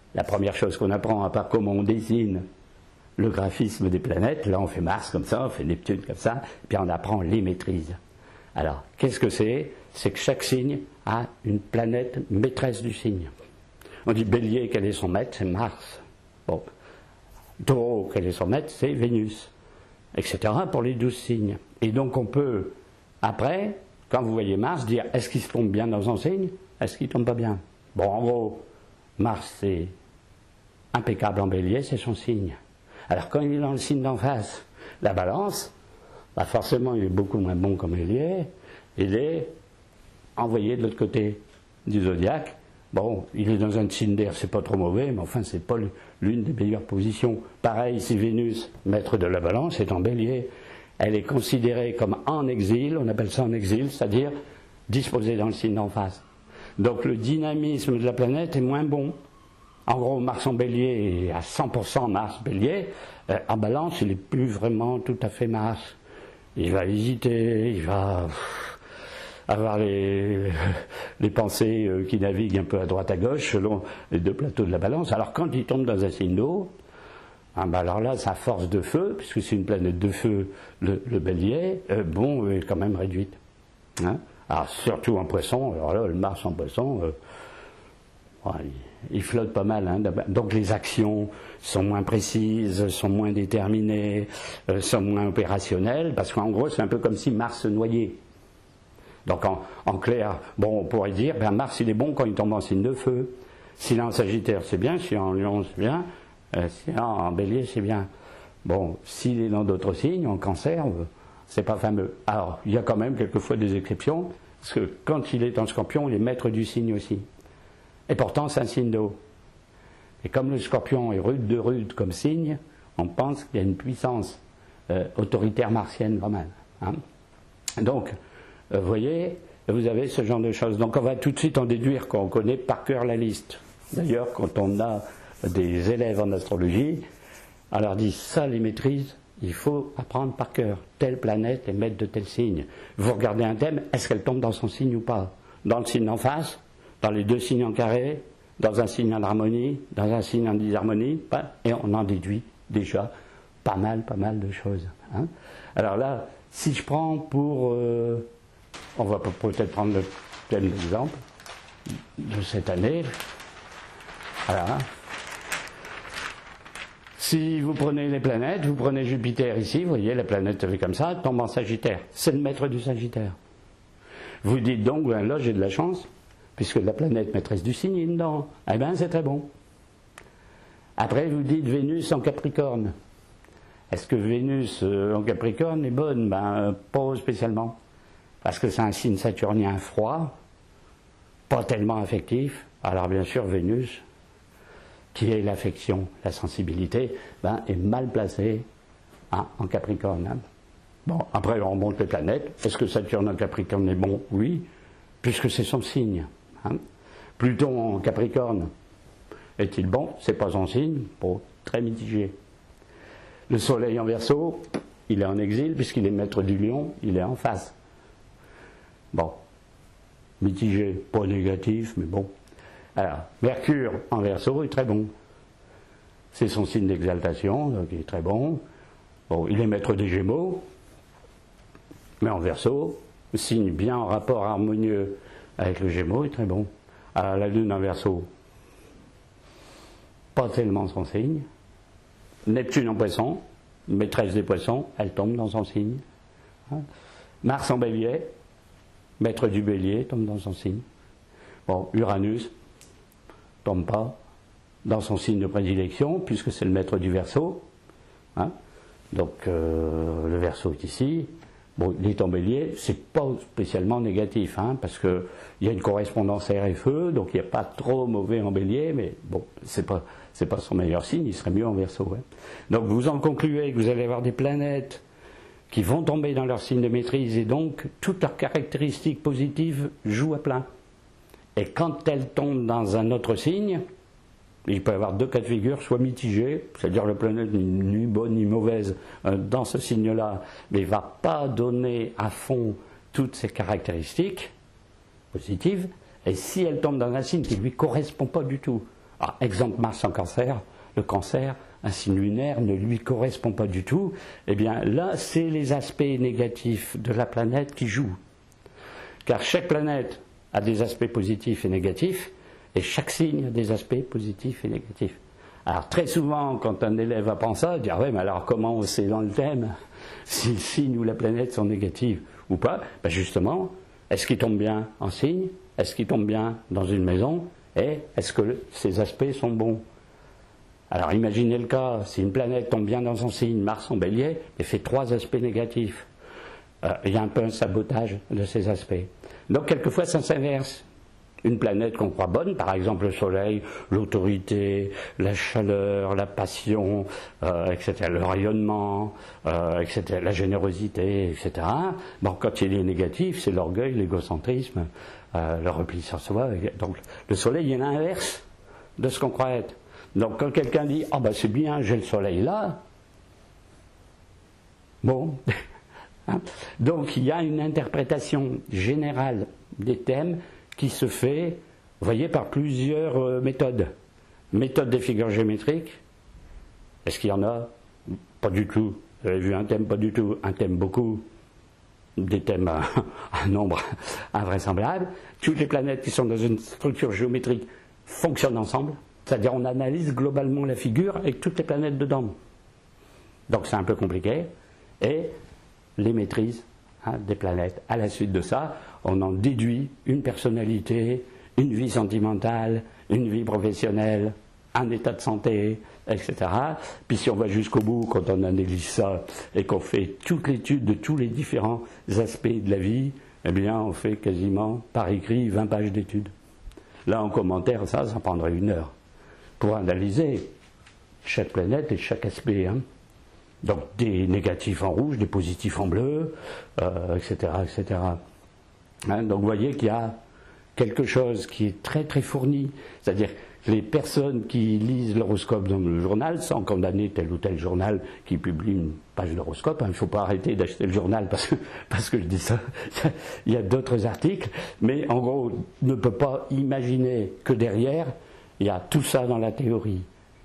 la première chose qu'on apprend, à part comment on dessine le graphisme des planètes, là on fait Mars comme ça, on fait Neptune comme ça, et puis on apprend les maîtrises. Alors, qu'est-ce que c'est? C'est que chaque signe a une planète maîtresse du signe. On dit Bélier, quel est son maître? C'est Mars. Bon. Taureau, quel est son maître? C'est Vénus. Etc. pour les douze signes. Et donc on peut, après, quand vous voyez Mars, dire est-ce qu'il se tombe bien dans son signe? Est-ce qu'il ne tombe pas bien? Bon, en gros, Mars, c'est impeccable en Bélier, c'est son signe. Alors quand il est dans le signe d'en face, la Balance, bah forcément il est beaucoup moins bon qu'en Bélier, il est envoyé de l'autre côté du zodiaque. Bon, il est dans un signe d'air, c'est pas trop mauvais, mais enfin c'est pas l'une des meilleures positions. Pareil, si Vénus, maître de la Balance, est en Bélier, elle est considérée comme en exil, on appelle ça en exil, c'est-à-dire disposée dans le signe d'en face. Donc le dynamisme de la planète est moins bon. En gros, Mars en Bélier est à cent pour cent Mars Bélier. Euh, en Balance, il n'est plus vraiment tout à fait Mars. Il va hésiter, il va avoir les, les pensées euh, qui naviguent un peu à droite à gauche selon les deux plateaux de la Balance. Alors quand il tombe dans un signe d'eau, ah ben alors là, sa force de feu, puisque c'est une planète de feu, le, le Bélier, euh, bon, est quand même réduite. Hein? Alors surtout en Poisson, alors là, le Mars en Poisson, euh, ouais, il, il flotte pas mal. Hein? Donc les actions sont moins précises, sont moins déterminées, euh, sont moins opérationnelles, parce qu'en gros, c'est un peu comme si Mars se noyait. Donc en, en clair, bon, on pourrait dire, ben Mars il est bon quand il tombe en signe de feu. S'il est en Sagittaire, c'est bien, s'il est en Lion, c'est bien, euh, s'il est en Bélier, c'est bien. Bon, s'il est dans d'autres signes, en Cancer, c'est pas fameux. Alors, il y a quand même quelquefois des exceptions, parce que quand il est en Scorpion, il est maître du signe aussi. Et pourtant, c'est un signe d'eau. Et comme le Scorpion est rude de rude comme signe, on pense qu'il y a une puissance euh, autoritaire martienne quand même. Hein. Donc, vous voyez, vous avez ce genre de choses. Donc on va tout de suite en déduire qu'on connaît par cœur la liste. D'ailleurs, quand on a des élèves en astrologie, on leur dit ça, les maîtrises, il faut apprendre par cœur. Telle planète est maître de tel signe. Vous regardez un thème, est-ce qu'elle tombe dans son signe ou pas? Dans le signe en face, dans les deux signes en carré, dans un signe en harmonie, dans un signe en disharmonie, et on en déduit déjà pas mal, pas mal de choses. Hein. Alors là, si je prends pour... Euh, on va peut-être prendre le thème d'exemple de cette année. Voilà. Si vous prenez les planètes, vous prenez Jupiter ici, vous voyez la planète fait comme ça, tombe en Sagittaire. C'est le maître du Sagittaire. Vous dites donc, ben là j'ai de la chance, puisque la planète maîtresse du signe est dedans. Eh bien c'est très bon. Après vous dites Vénus en Capricorne. Est-ce que Vénus euh, en Capricorne est bonne? Ben pas spécialement. Parce que c'est un signe saturnien froid, pas tellement affectif. Alors bien sûr, Vénus, qui est l'affection, la sensibilité, ben, est mal placée hein, en Capricorne. Hein. Bon, après on remonte les planètes. Est-ce que Saturne en Capricorne est bon? Oui, puisque c'est son signe. Hein. Pluton en Capricorne, est-il bon? C'est pas son signe, bon, très mitigé. Le Soleil en Verseau, il est en exil, puisqu'il est maître du Lion, il est en face. Bon, mitigé, pas négatif, mais bon. Alors, Mercure en Verseau est très bon. C'est son signe d'exaltation, donc il est très bon. Bon, il est maître des Gémeaux, mais en Verseau, signe bien en rapport harmonieux avec le Gémeaux est très bon. Alors, la Lune en Verseau, pas tellement son signe. Neptune en Poisson, maîtresse des Poissons, elle tombe dans son signe. Hein. Mars en Bélier, maître du Bélier, tombe dans son signe. Bon, Uranus, tombe pas dans son signe de prédilection, puisque c'est le maître du Verseau. Hein. Donc, euh, le Verseau est ici. Bon, il est en Bélier, c'est pas spécialement négatif, hein, parce qu'il y a une correspondance air et feu, donc il n'y a pas trop mauvais en Bélier, mais bon, c'est pas, c'est pas son meilleur signe, il serait mieux en Verseau. Hein. Donc, vous en concluez que vous allez avoir des planètes qui vont tomber dans leur signe de maîtrise et donc toutes leurs caractéristiques positives jouent à plein. Et quand elles tombent dans un autre signe, il peut y avoir deux cas de figure, soit mitigé, c'est-à-dire la planète ni bonne ni mauvaise dans ce signe-là, mais ne va pas donner à fond toutes ses caractéristiques positives, et si elle tombe dans un signe qui ne lui correspond pas du tout, Alors, exemple Mars en cancer, le cancer, un signe lunaire ne lui correspond pas du tout. Eh bien là, c'est les aspects négatifs de la planète qui jouent. Car chaque planète a des aspects positifs et négatifs, et chaque signe a des aspects positifs et négatifs. Alors très souvent, quand un élève apprend ça, il dit « Ah ouais, mais alors comment on sait dans le thème si le signe ou la planète sont négatives ou pas ?» Ben justement, est-ce qu'il tombe bien en signe? Est-ce qu'il tombe bien dans une maison? Et est-ce que ces aspects sont bons? Alors imaginez le cas, si une planète tombe bien dans son signe, Mars en Bélier, et fait trois aspects négatifs. Euh, il y a un peu un sabotage de ces aspects. Donc quelquefois ça s'inverse. Une planète qu'on croit bonne, par exemple le Soleil, l'autorité, la chaleur, la passion, euh, et cetera, le rayonnement, euh, et cetera, la générosité, et cetera. Bon, quand il est négatif, c'est l'orgueil, l'égocentrisme, euh, le repli sur soi. Donc le Soleil, il est l'inverse de ce qu'on croit être. Donc quand quelqu'un dit « Ah ben c'est bien, j'ai le Soleil là », bon, donc il y a une interprétation générale des thèmes qui se fait, vous voyez, par plusieurs euh, méthodes. Méthode des figures géométriques, est-ce qu'il y en a? Pas du tout. Vous avez vu un thème? Pas du tout. Un thème beaucoup. Des thèmes à un nombre invraisemblable. Toutes les planètes qui sont dans une structure géométrique fonctionnent ensemble, c'est-à-dire on analyse globalement la figure avec toutes les planètes dedans. Donc c'est un peu compliqué. Et les maîtrises hein, des planètes. À la suite de ça, on en déduit une personnalité, une vie sentimentale, une vie professionnelle, un état de santé, et cetera. Puis si on va jusqu'au bout, quand on analyse ça et qu'on fait toute l'étude de tous les différents aspects de la vie, eh bien on fait quasiment par écrit vingt pages d'études. Là en commentaire, ça, ça prendrait une heure pour analyser chaque planète et chaque aspect. Hein. Donc des négatifs en rouge, des positifs en bleu, euh, et cetera, et cetera. Hein, donc vous voyez qu'il y a quelque chose qui est très très fourni, c'est-à-dire que les personnes qui lisent l'horoscope dans le journal, sans condamner tel ou tel journal qui publie une page d'horoscope, hein, il ne faut pas arrêter d'acheter le journal parce que, parce que je dis ça, il y a d'autres articles, mais en gros, on ne peut pas imaginer que derrière, il y a tout ça dans la théorie.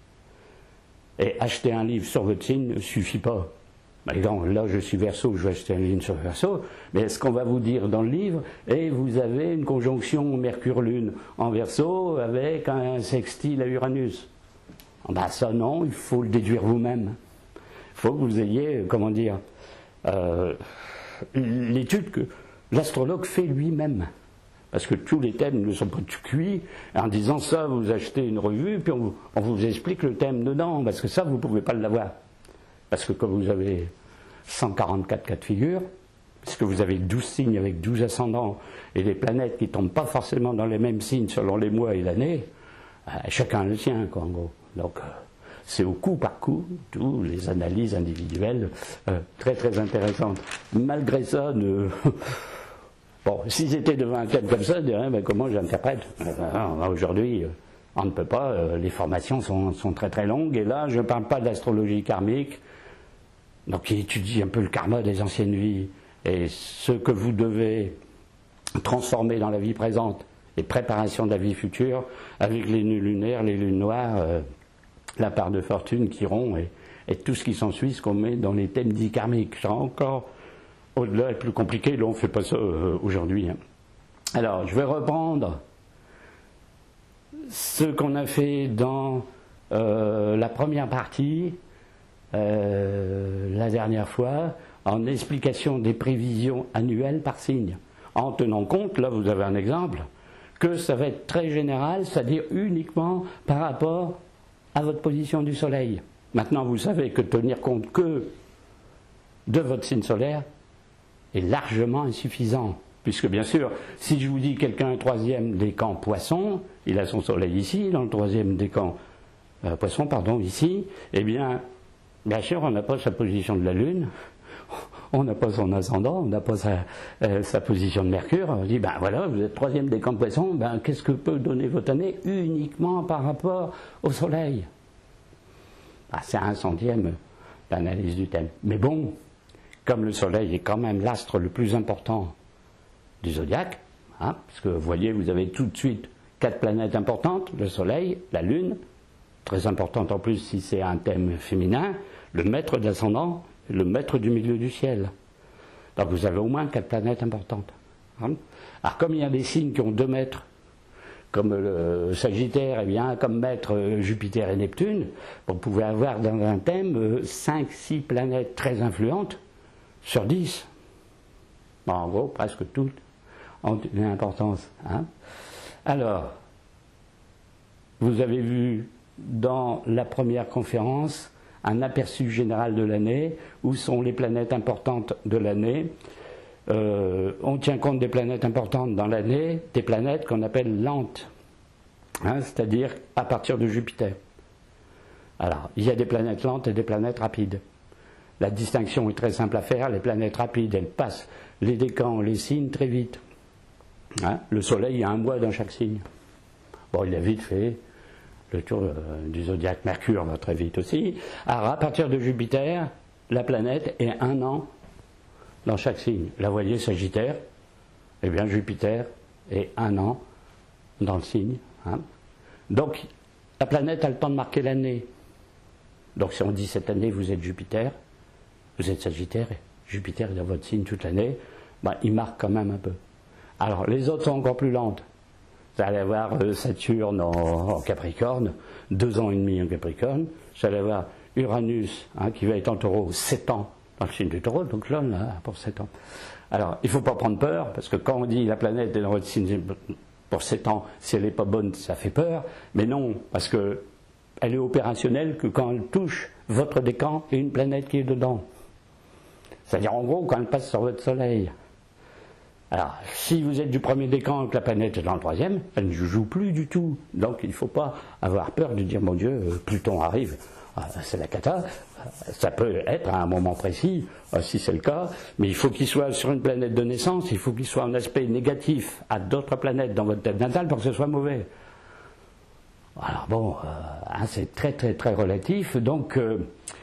Et acheter un livre sur votre signe ne suffit pas. Donc, là, je suis Verseau, je vais acheter un livre sur Verseau, mais est-ce qu'on va vous dire dans le livre, et vous avez une conjonction Mercure-Lune en Verseau avec un sextile à Uranus? Ben ça non, il faut le déduire vous-même. Il faut que vous ayez, comment dire, euh, l'étude que l'astrologue fait lui-même. Parce que tous les thèmes ne sont pas cuits en disant ça, vous achetez une revue, puis on vous, on vous explique le thème dedans, parce que ça, vous ne pouvez pas l'avoir. Parce que comme vous avez cent quarante-quatre cas de figure, puisque vous avez douze signes avec douze ascendants, et les planètes qui ne tombent pas forcément dans les mêmes signes selon les mois et l'année, euh, chacun le sien, quoi, en gros. Donc, euh, c'est au coup par coup, toutes les analyses individuelles, euh, très très intéressantes. Malgré ça, ne... bon, si j'étais devant un thème comme ça, je dirais, ben, comment j'interprète? euh, Aujourd'hui, euh, on ne peut pas, euh, les formations sont, sont très très longues, et là, je ne parle pas d'astrologie karmique, donc qui étudie un peu le karma des anciennes vies, et ce que vous devez transformer dans la vie présente, et préparation de la vie future, avec les lunes lunaires, les lunes noires, euh, la part de fortune qui rompt, et, et tout ce qui s'ensuit, ce qu'on met dans les thèmes dits karmiques. C'est encore au-delà et plus compliqué, là on ne fait pas ça euh, aujourd'hui. Hein. Alors, je vais reprendre ce qu'on a fait dans euh, la première partie, euh, la dernière fois, en explication des prévisions annuelles par signe, en tenant compte, là vous avez un exemple, que ça va être très général, c'est-à-dire uniquement par rapport à votre position du soleil. Maintenant vous savez que tenir compte que de votre signe solaire est largement insuffisant. Puisque bien sûr, si je vous dis quelqu'un un troisième décan poisson, il a son soleil ici, dans le troisième décan euh, poisson, pardon, ici, eh bien, bien sûr, on n'a pas sa position de la Lune, on n'a pas son ascendant, on n'a pas sa, euh, sa position de Mercure. On dit, ben voilà, vous êtes troisième décan poisson, ben qu'est-ce que peut donner votre année uniquement par rapport au soleil? Ben, c'est un centième d'analyse du thème. Mais bon, comme le soleil est quand même l'astre le plus important du zodiaque, hein, parce que vous voyez, vous avez tout de suite quatre planètes importantes, le Soleil, la Lune, très importante en plus si c'est un thème féminin, le maître de l'ascendant, le maître du milieu du ciel. Donc vous avez au moins quatre planètes importantes. Hein. Alors comme il y a des signes qui ont deux maîtres, comme le Sagittaire, eh bien, comme maître Jupiter et Neptune, vous pouvez avoir dans un thème cinq six planètes très influentes sur dix. Bon, en gros, presque toutes ont une importance. Hein. Alors, vous avez vu dans la première conférence un aperçu général de l'année, où sont les planètes importantes de l'année. Euh, on tient compte des planètes importantes dans l'année, des planètes qu'on appelle lentes, hein, c'est-à-dire à partir de Jupiter. Alors, il y a des planètes lentes et des planètes rapides. La distinction est très simple à faire. Les planètes rapides, elles passent les décans, les signes très vite. Hein, le Soleil, il y a un mois dans chaque signe. Bon, il a vite fait. Le tour euh, du zodiaque Mercure va très vite aussi. Alors, à partir de Jupiter, la planète est un an dans chaque signe. Là, vous voyez, Sagittaire, eh bien, Jupiter est un an dans le signe. Hein. Donc, la planète a le temps de marquer l'année. Donc, si on dit cette année, vous êtes Jupiter, vous êtes Sagittaire, et Jupiter est dans votre signe toute l'année, ben, il marque quand même un peu. Alors, les autres sont encore plus lentes. Vous allez avoir Saturne en, en Capricorne, deux ans et demi en Capricorne. Vous allez avoir Uranus, hein, qui va être en Taureau, sept ans dans le signe du Taureau, donc là, là pour sept ans. Alors, il ne faut pas prendre peur, parce que quand on dit la planète est dans votre signe pour sept ans, si elle n'est pas bonne, ça fait peur. Mais non, parce qu'elle est opérationnelle que quand elle touche votre décan et une planète qui est dedans. C'est-à-dire, en gros, quand elle passe sur votre Soleil. Alors, si vous êtes du premier décan et que la planète est dans le troisième, elle ne joue plus du tout. Donc, il ne faut pas avoir peur de dire, mon Dieu, Pluton arrive, c'est la cata. Ça peut être à un moment précis, si c'est le cas, mais il faut qu'il soit sur une planète de naissance, il faut qu'il soit en aspect négatif à d'autres planètes dans votre thème natal pour que ce soit mauvais. Alors bon, euh, hein, c'est très très très relatif. Donc, euh,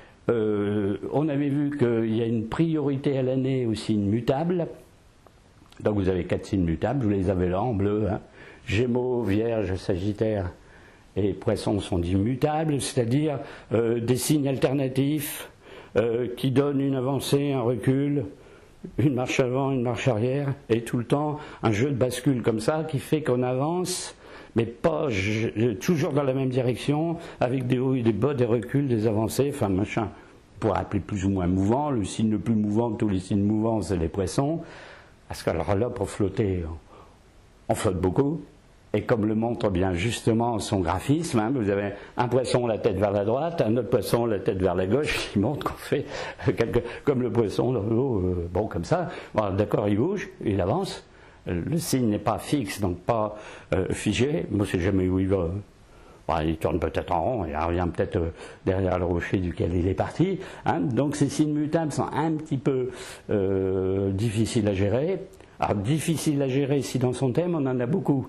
euh, on avait vu qu'il y a une priorité à l'année aux signes mutables. Donc vous avez quatre signes mutables, vous les avez là en bleu. Hein. Gémeaux, Vierge, Sagittaire et Poissons sont dits mutables, c'est-à-dire euh, des signes alternatifs euh, qui donnent une avancée, un recul, une marche avant, une marche arrière, et tout le temps un jeu de bascule comme ça qui fait qu'on avance, mais pas je, toujours dans la même direction, avec des hauts et des bas, des reculs, des avancées, enfin machin. On pourrait appeler plus ou moins mouvant. Le signe le plus mouvant de tous les signes mouvants, c'est les Poissons. Parce que alors là, pour flotter, on flotte beaucoup. Et comme le montre bien justement son graphisme, hein, vous avez un poisson la tête vers la droite, un autre poisson la tête vers la gauche, qui montre qu'on fait quelque, comme le poisson dans l'eau, euh, bon comme ça. Bon, d'accord, il bouge, il avance. Le signe n'est pas fixe, donc pas euh, figé. Moi, je ne sais jamais où il va. Bon, il tourne peut-être en rond, il revient peut-être euh, derrière le rocher duquel il est parti. Hein. Donc ces signes mutables sont un petit peu euh, difficiles à gérer. Alors difficiles à gérer si dans son thème on en a beaucoup.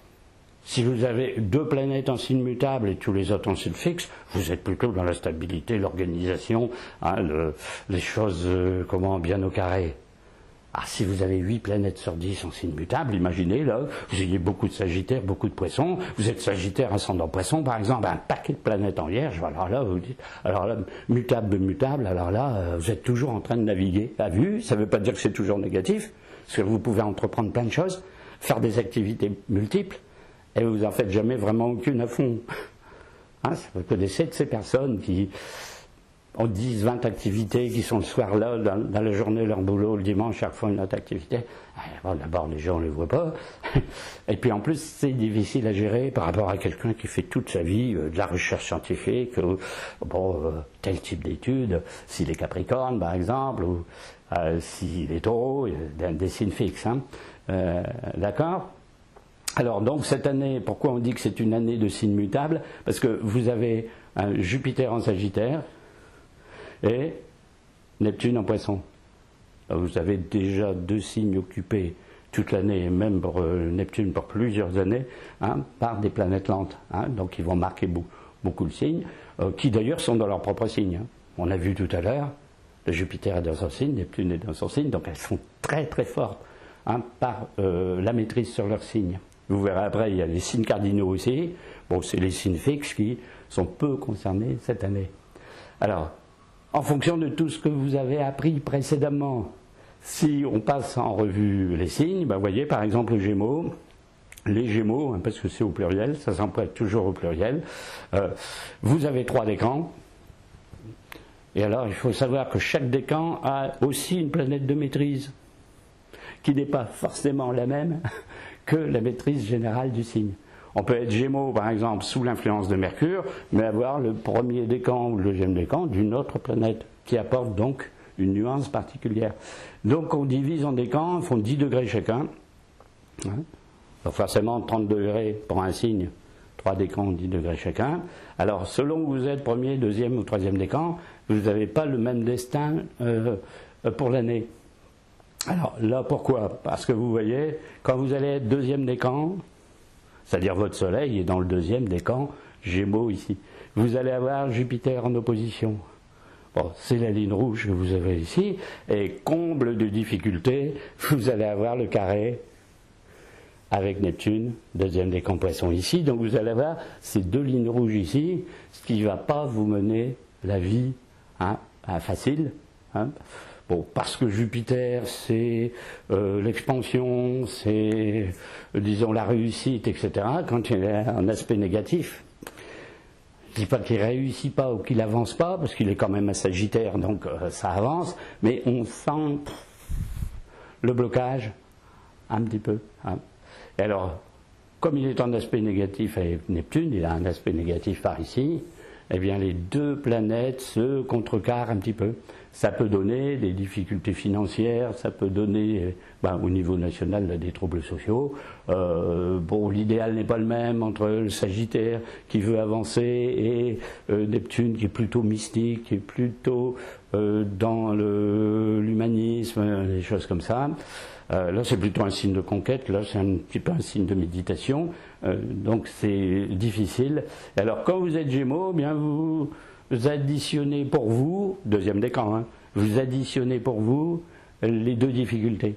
Si vous avez deux planètes en signe mutable et tous les autres en signe fixe, vous êtes plutôt dans la stabilité, l'organisation, hein, le, les choses euh, comment bien au carré. Ah, si vous avez huit planètes sur dix en signe mutable, imaginez, là, vous ayez beaucoup de Sagittaires, beaucoup de Poissons, vous êtes Sagittaire, ascendant Poisson, par exemple, un paquet de planètes en Vierge, alors là, vous dites, alors là, mutable, mutable, alors là, euh, vous êtes toujours en train de naviguer à vue, ça ne veut pas dire que c'est toujours négatif, parce que vous pouvez entreprendre plein de choses, faire des activités multiples, et vous n'en faites jamais vraiment aucune à fond. Hein, vous connaissez de ces personnes qui ont dix, vingt activités qui sont le soir là, dans, dans la journée leur boulot, le dimanche, chaque fois une autre activité. Bon, d'abord, les gens ne les voient pas. Et puis en plus, c'est difficile à gérer par rapport à quelqu'un qui fait toute sa vie euh, de la recherche scientifique, euh, bon, euh, tel type d'études, s'il est Capricorne par exemple, ou euh, s'il est Taureau, il y a des signes fixes. Hein. Euh, d'accord ? Alors donc cette année, pourquoi on dit que c'est une année de signes mutables ? Parce que vous avez un Jupiter en Sagittaire et Neptune en Poisson. Alors vous avez déjà deux signes occupés toute l'année, et même pour euh, Neptune pour plusieurs années, hein, par des planètes lentes. Hein, donc ils vont marquer beaucoup, beaucoup de signes, euh, qui d'ailleurs sont dans leur propre signe. Hein. On a vu tout à l'heure, le Jupiter est dans son signe, Neptune est dans son signe, donc elles sont très très fortes hein, par euh, la maîtrise sur leur signe. Vous verrez après, il y a les signes cardinaux aussi. Bon, c'est les signes fixes qui sont peu concernés cette année. Alors, en fonction de tout ce que vous avez appris précédemment, si on passe en revue les signes, ben vous voyez par exemple le Gémeaux, les Gémeaux, hein, parce que c'est au pluriel, ça s'emprunte toujours au pluriel, euh, vous avez trois décans, et alors il faut savoir que chaque décan a aussi une planète de maîtrise, qui n'est pas forcément la même que la maîtrise générale du signe. On peut être Gémeaux, par exemple, sous l'influence de Mercure, mais avoir le premier décan ou le deuxième décan d'une autre planète, qui apporte donc une nuance particulière. Donc on divise en décans, ils font dix degrés chacun. Hein, donc forcément trente degrés pour un signe, trois décans, dix degrés chacun. Alors selon que vous êtes premier, deuxième ou troisième décan, vous n'avez pas le même destin euh, pour l'année. Alors là pourquoi? Parce que vous voyez, quand vous allez être deuxième décan, c'est-à-dire votre soleil est dans le deuxième décan, Gémeaux ici, vous allez avoir Jupiter en opposition. Bon, c'est la ligne rouge que vous avez ici, et comble de difficulté, vous allez avoir le carré avec Neptune, deuxième décan Poisson ici, donc vous allez avoir ces deux lignes rouges ici, ce qui ne va pas vous mener la vie hein, facile. Hein. Bon, parce que Jupiter, c'est euh, l'expansion, c'est, euh, disons, la réussite, et cetera, quand il a un aspect négatif. Je ne dis pas qu'il ne réussit pas ou qu'il n'avance pas, parce qu'il est quand même un Sagittaire, donc euh, ça avance, mais on sent pff, le blocage un petit peu. Hein. Et alors, comme il est en aspect négatif avec Neptune, il a un aspect négatif par ici, eh bien les deux planètes se contrecarrent un petit peu. Ça peut donner des difficultés financières, ça peut donner, ben, au niveau national, des troubles sociaux. Euh, bon, l'idéal n'est pas le même entre le Sagittaire qui veut avancer et euh, Neptune qui est plutôt mystique, qui est plutôt euh, dans le, l'humanisme, des choses comme ça. Euh, là, c'est plutôt un signe de conquête, là, c'est un petit peu un signe de méditation. Euh, donc, c'est difficile. Et alors, quand vous êtes Gémeaux, bien vous... Vous additionnez pour vous, deuxième décan, hein, vous additionnez pour vous les deux difficultés.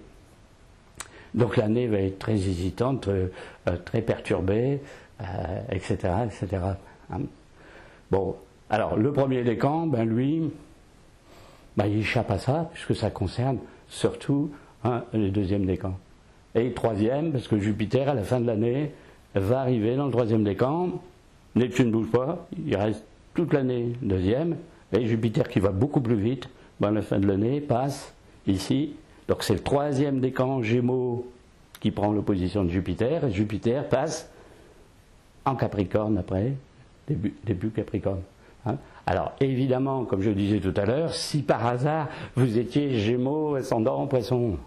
Donc l'année va être très hésitante, euh, très perturbée, euh, et cetera, et cetera. Hein. Bon, alors le premier décan, ben lui, ben, il échappe à ça, puisque ça concerne surtout hein, les deuxièmes décans. Et le troisième, parce que Jupiter, à la fin de l'année, va arriver dans le troisième décan, Neptune ne bouge pas, il reste toute l'année deuxième, et Jupiter qui va beaucoup plus vite, ben, à la fin de l'année, passe ici. Donc c'est le troisième décan Gémeaux qui prend l'opposition de Jupiter, et Jupiter passe en Capricorne après, début, début Capricorne. Hein. Alors évidemment, comme je disais tout à l'heure, si par hasard vous étiez Gémeaux, ascendant, Poisson,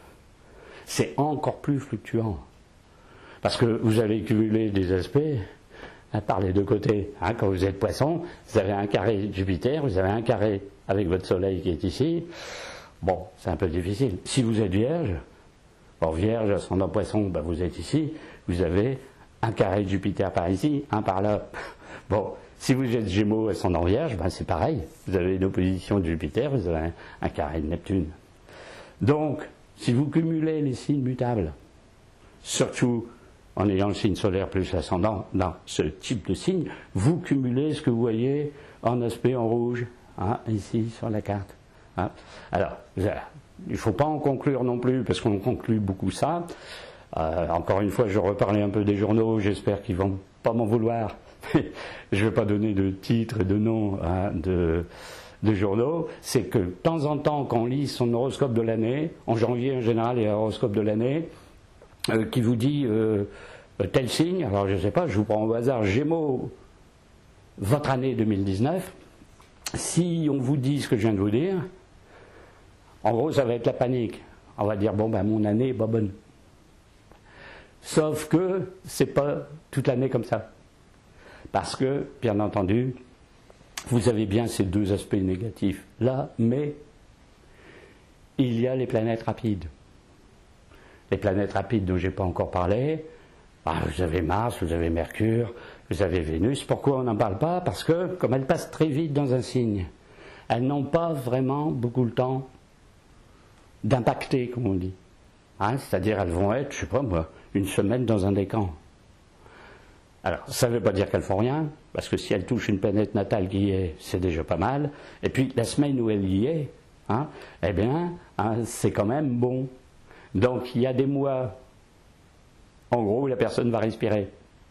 c'est encore plus fluctuant. Parce que vous allez cumuler des aspects par les deux côtés. Hein, quand vous êtes Poisson, vous avez un carré Jupiter, vous avez un carré avec votre Soleil qui est ici. Bon, c'est un peu difficile. Si vous êtes Vierge, bon, Vierge, ascendant Poisson, ben vous êtes ici, vous avez un carré de Jupiter par ici, un par là. Bon, si vous êtes Gémeaux, ascendant Vierge, ben c'est pareil. Vous avez une opposition de Jupiter, vous avez un, un carré de Neptune. Donc, si vous cumulez les signes mutables, surtout en ayant le signe solaire plus ascendant dans ce type de signe, vous cumulez ce que vous voyez en aspect en rouge, hein, ici sur la carte. Hein. Alors, il ne faut pas en conclure non plus, parce qu'on conclut beaucoup ça. Euh, encore une fois, je reparlais un peu des journaux, j'espère qu'ils ne vont pas m'en vouloir. Je ne vais pas donner de titre et de nom hein, de, de journaux. C'est que de temps en temps, quand on lit son horoscope de l'année, en janvier en général, il y a un horoscope de l'année, Euh, qui vous dit euh, tel signe, alors je ne sais pas, je vous prends au hasard Gémeaux, votre année deux mille dix-neuf, si on vous dit ce que je viens de vous dire, en gros ça va être la panique. On va dire bon ben mon année n'est pas bonne. Sauf que c'est pas toute l'année comme ça. Parce que, bien entendu, vous avez bien ces deux aspects négatifs là, mais il y a les planètes rapides. Les planètes rapides dont je n'ai pas encore parlé, bah, vous avez Mars, vous avez Mercure, vous avez Vénus. Pourquoi on n'en parle pas? Parce que, comme elles passent très vite dans un signe, elles n'ont pas vraiment beaucoup le temps d'impacter, comme on dit. Hein, c'est-à-dire elles vont être, je sais pas moi, une semaine dans un décan. Alors, ça ne veut pas dire qu'elles font rien, parce que si elles touchent une planète natale qui y est, c'est déjà pas mal. Et puis, la semaine où elle y est, hein, eh bien, hein, c'est quand même bon. Donc, il y a des mois, en gros, où la personne va respirer.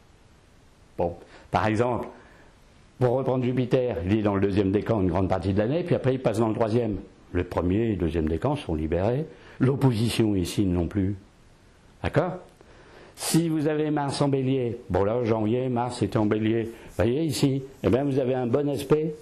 Bon, par exemple, pour reprendre Jupiter, il est dans le deuxième décan une grande partie de l'année, puis après il passe dans le troisième. Le premier et le deuxième décan sont libérés. L'opposition ici non plus. D'accord ? Si vous avez Mars en bélier, bon là, janvier, Mars était en bélier, vous voyez ici, eh bien vous avez un bon aspect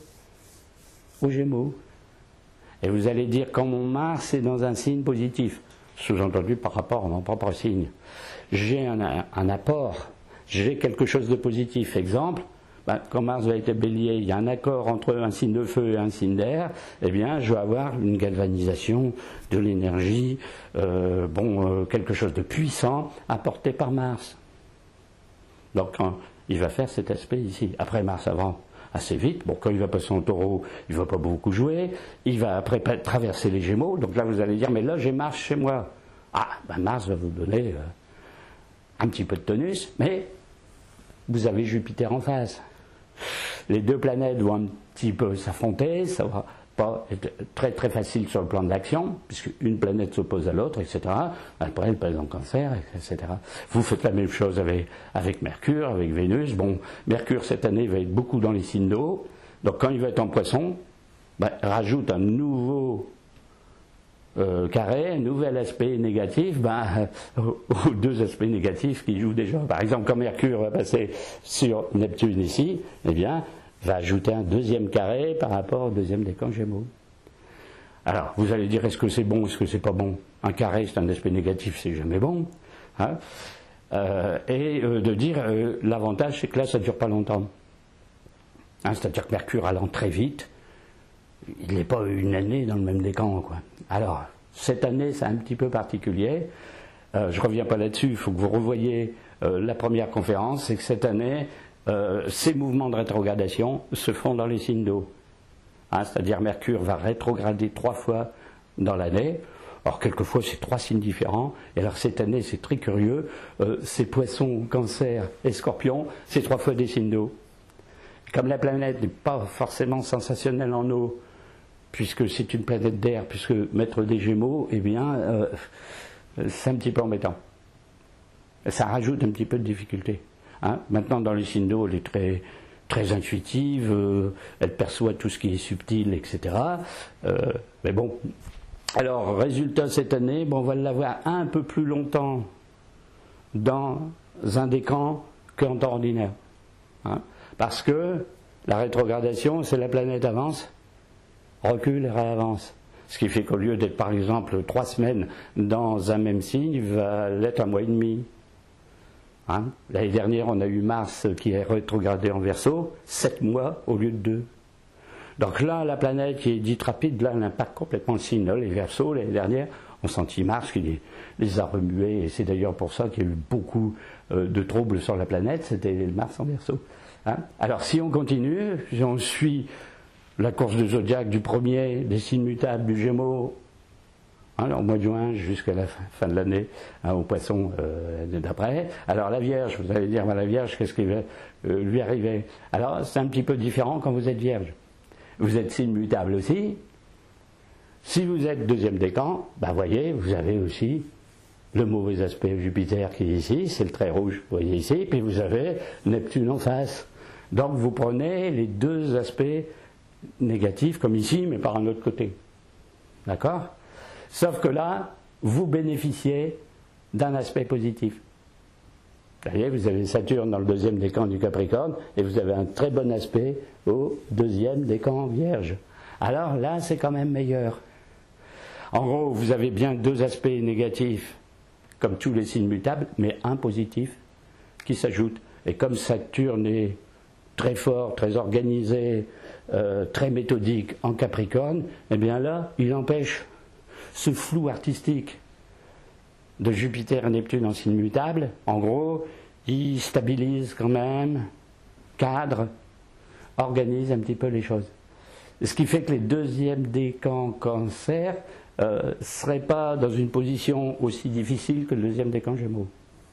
aux Gémeaux. Et vous allez dire quand mon Mars est dans un signe positif, sous-entendu par rapport à mon propre signe, j'ai un, un, un apport, j'ai quelque chose de positif. Exemple, ben, quand Mars va être bélier, il y a un accord entre un signe de feu et un signe d'air, eh bien, je vais avoir une galvanisation de l'énergie, euh, bon, euh, quelque chose de puissant apporté par Mars. Donc, quand il va faire cet aspect ici. Après, Mars avance assez vite. Bon, quand il va passer en taureau, il ne va pas beaucoup jouer. Il va après traverser les Gémeaux. Donc là, vous allez dire, mais là, j'ai Mars chez moi. Ah, ben Mars va vous donner euh, un petit peu de tonus, mais vous avez Jupiter en face. Les deux planètes vont un petit peu s'affronter, ça va pas être très très facile sur le plan de l'action, puisque une planète s'oppose à l'autre, et cetera. Après, elle pèse en Cancer, et cetera. Vous faites la même chose avec, avec Mercure, avec Vénus. Bon, Mercure cette année va être beaucoup dans les signes d'eau, donc quand il va être en Poisson, ben, rajoute un nouveau Euh, carré, un nouvel aspect négatif, ben, euh, aux deux aspects négatifs qui jouent déjà. Par exemple, quand Mercure va passer sur Neptune ici, eh bien, va ajouter un deuxième carré par rapport au deuxième décan Gémeaux. Alors, vous allez dire, est-ce que c'est bon, est-ce que c'est pas bon? Un carré, c'est un aspect négatif, c'est jamais bon. Hein, euh, et euh, de dire, euh, l'avantage, c'est que là, ça ne dure pas longtemps. Hein, c'est-à-dire que Mercure allant très vite, il n'est pas une année dans le même décan, quoi. Alors, cette année, c'est un petit peu particulier. Euh, je ne reviens pas là-dessus, il faut que vous revoyiez euh, la première conférence, c'est que cette année, euh, ces mouvements de rétrogradation se font dans les signes d'eau. Hein, c'est-à-dire Mercure va rétrograder trois fois dans l'année. Alors, quelquefois, c'est trois signes différents. Et alors, cette année, c'est très curieux. Euh, c'est Poisson, Cancer et Scorpion, c'est trois fois des signes d'eau. Comme la planète n'est pas forcément sensationnelle en eau, puisque c'est une planète d'air, puisque mettre des Gémeaux, eh bien, euh, c'est un petit peu embêtant. Ça rajoute un petit peu de difficulté. Hein. Maintenant, dans les signes d'eau, elle est très, très intuitive, euh, elle perçoit tout ce qui est subtil, et cetera. Euh, mais bon. Alors, résultat cette année, bon, on va l'avoir un peu plus longtemps dans un décan qu'en temps ordinaire. Hein. Parce que la rétrogradation, c'est la planète avance, recule et réavance. Ce qui fait qu'au lieu d'être par exemple trois semaines dans un même signe, il va l'être un mois et demi. Hein? L'année dernière, on a eu Mars qui est rétrogradé en Verseau, sept mois au lieu de deux. Donc là, la planète qui est dite rapide, là, elle impacte complètement le signe. Là, les Verseaux, l'année dernière, on sentit Mars qui les, les a remués, et c'est d'ailleurs pour ça qu'il y a eu beaucoup euh, de troubles sur la planète, c'était le Mars en Verseau. Hein? Alors si on continue, si on suit la course du zodiaque du premier, des signes mutables du Gémeaux, hein, au mois de juin jusqu'à la fin, fin de l'année, hein, au Poisson euh, d'après. Alors la Vierge, vous allez dire, ben, la Vierge, qu'est-ce qui va euh, lui arriver? Alors c'est un petit peu différent quand vous êtes Vierge. Vous êtes signe mutable aussi. Si vous êtes deuxième décan, ben voyez, vous avez aussi le mauvais aspect Jupiter qui est ici, c'est le trait rouge, vous voyez ici, puis vous avez Neptune en face. Donc vous prenez les deux aspects négatifs, comme ici, mais par un autre côté. D'accord? Sauf que là, vous bénéficiez d'un aspect positif. Vous voyez, vous avez Saturne dans le deuxième décan du Capricorne, et vous avez un très bon aspect au deuxième décan Vierge. Alors là, c'est quand même meilleur. En gros, vous avez bien deux aspects négatifs, comme tous les signes mutables, mais un positif qui s'ajoute. Et comme Saturne est très fort, très organisé, euh, très méthodique en Capricorne, eh bien là, il empêche ce flou artistique de Jupiter et Neptune en signe mutable. En gros, il stabilise quand même, cadre, organise un petit peu les choses. Ce qui fait que les deuxièmes décans Cancer ne euh, serait pas dans une position aussi difficile que le deuxième décan Gémeaux.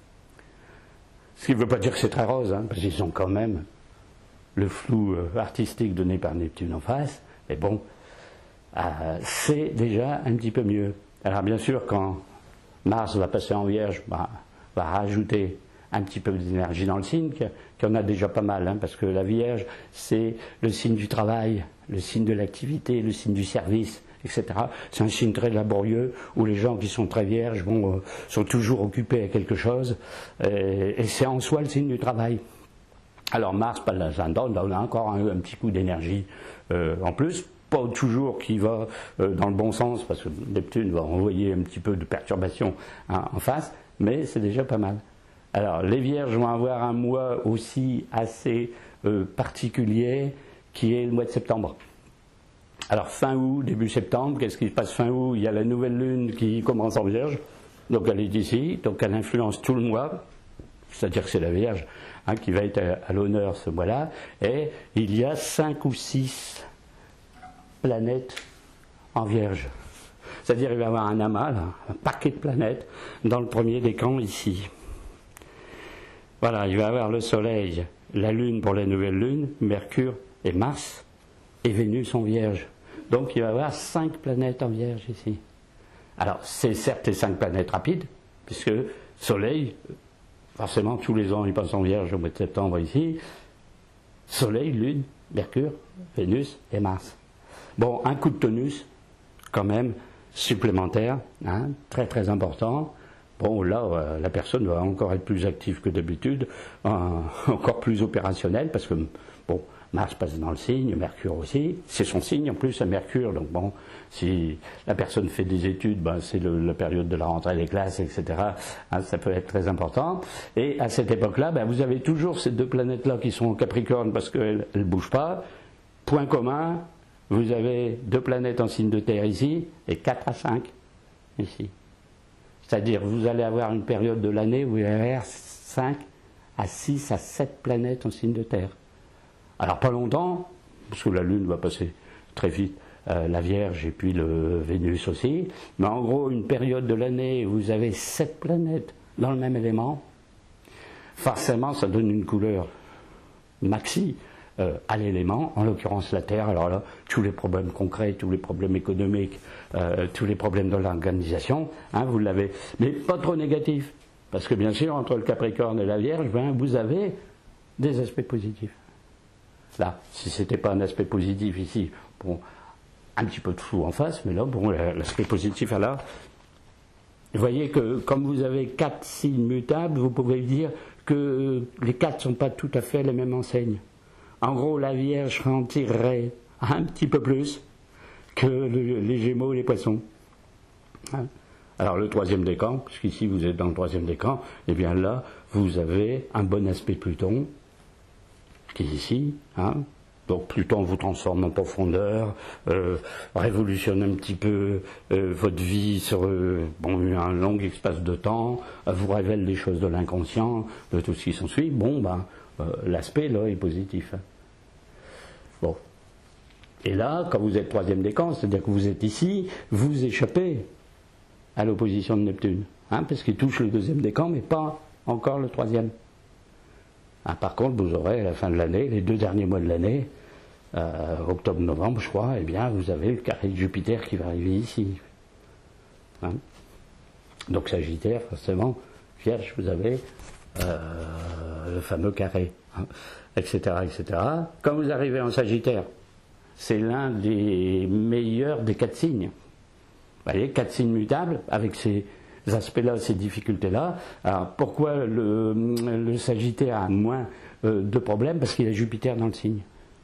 Ce qui ne veut pas dire que c'est très rose, hein, parce qu'ils ont quand même le flou euh, artistique donné par Neptune en face, mais bon, euh, c'est déjà un petit peu mieux. Alors bien sûr, quand Mars va passer en Vierge, bah, va rajouter un petit peu d'énergie dans le signe, qu'il y en a déjà pas mal, hein, parce que la Vierge, c'est le signe du travail, le signe de l'activité, le signe du service, et cetera. C'est un signe très laborieux, où les gens qui sont très vierges bon, euh, sont toujours occupés à quelque chose, et, et c'est en soi le signe du travail. Alors Mars, pas l'ascendant, on a encore un, un petit coup d'énergie euh, en plus, pas toujours qui va euh, dans le bon sens, parce que Neptune va envoyer un petit peu de perturbation hein, en face, mais c'est déjà pas mal. Alors, les Vierges vont avoir un mois aussi assez euh, particulier, qui est le mois de septembre. Alors, fin août, début septembre, qu'est-ce qui se passe fin août? Il y a la nouvelle lune qui commence en Vierge, donc elle est ici, donc elle influence tout le mois, c'est-à-dire que c'est la Vierge hein, qui va être à, à l'honneur ce mois-là, et il y a cinq ou six planètes en Vierge. C'est-à-dire qu'il va y avoir un amas, là, un paquet de planètes, dans le premier décan ici. Voilà, il va y avoir le Soleil, la Lune pour la nouvelle Lune, Mercure et Mars, et Vénus en Vierge. Donc il va y avoir cinq planètes en Vierge ici. Alors, c'est certes les cinq planètes rapides, puisque Soleil, forcément tous les ans il passe en Vierge au mois de septembre ici, Soleil, Lune, Mercure, Vénus et Mars. Bon, un coup de tonus, quand même, supplémentaire, hein, très très important. Bon, là, euh, la personne va encore être plus active que d'habitude, euh, encore plus opérationnelle, parce que, bon, Mars passe dans le signe, Mercure aussi, c'est son signe en plus, à Mercure, donc bon, si la personne fait des études, ben, c'est le, la période de la rentrée des classes, et cetera, hein, ça peut être très important. Et à cette époque-là, ben, vous avez toujours ces deux planètes-là qui sont en Capricorne, parce qu'elles ne bougent pas. Point commun, vous avez deux planètes en signe de terre ici, et quatre à cinq ici. C'est-à-dire vous allez avoir une période de l'année où il va y avoir cinq à six à sept planètes en signe de terre. Alors pas longtemps, parce que la Lune va passer très vite, euh, la Vierge et puis le Vénus aussi, mais en gros une période de l'année où vous avez sept planètes dans le même élément, forcément ça donne une couleur maxi euh, à l'élément, en l'occurrence la Terre. Alors là, tous les problèmes concrets, tous les problèmes économiques, euh, tous les problèmes de l'organisation, hein, vous l'avez, mais pas trop négatif, parce que bien sûr entre le Capricorne et la Vierge, ben, vous avez des aspects positifs. Là, si c'était pas un aspect positif ici, bon, un petit peu de flou en face, mais là, bon, l'aspect positif, là, vous voyez que comme vous avez quatre signes mutables, vous pouvez dire que les quatre ne sont pas tout à fait les mêmes enseignes. En gros, la Vierge en tirerait un petit peu plus que le, les Gémeaux et les Poissons. Hein? Alors le troisième décan, puisqu'ici vous êtes dans le troisième décan, et bien là, vous avez un bon aspect Pluton, qui est ici, hein. Donc Pluton vous transforme en profondeur, euh, révolutionne un petit peu euh, votre vie sur euh, bon, un long espace de temps, euh, vous révèle des choses de l'inconscient, de tout ce qui s'ensuit. Bon, ben, euh, l'aspect là est positif. Hein. Bon. Et là, quand vous êtes troisième décan, c'est-à-dire que vous êtes ici, vous échappez à l'opposition de Neptune, hein, parce qu'il touche le deuxième décan, mais pas encore le troisième. Ah, par contre, vous aurez à la fin de l'année, les deux derniers mois de l'année, euh, octobre-novembre, je crois, eh bien, vous avez le carré de Jupiter qui va arriver ici. Hein? Donc Sagittaire, forcément, Vierge, vous avez euh, le fameux carré, hein, et cetera, et cetera. Quand vous arrivez en Sagittaire, c'est l'un des meilleurs des quatre signes. Vous voyez, quatre signes mutables, avec ces aspects-là, ces difficultés-là. Alors, pourquoi le, le Sagittaire a moins euh, de problèmes? Parce qu'il a Jupiter dans le signe.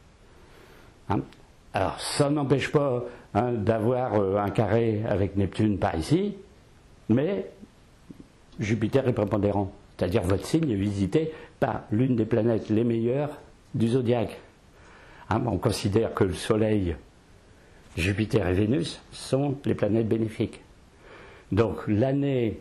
Hein? Alors, ça n'empêche pas hein, d'avoir euh, un carré avec Neptune par ici, mais Jupiter est prépondérant. C'est-à-dire votre signe est visité par l'une des planètes les meilleures du zodiaque. Hein, on considère que le Soleil, Jupiter et Vénus sont les planètes bénéfiques. Donc l'année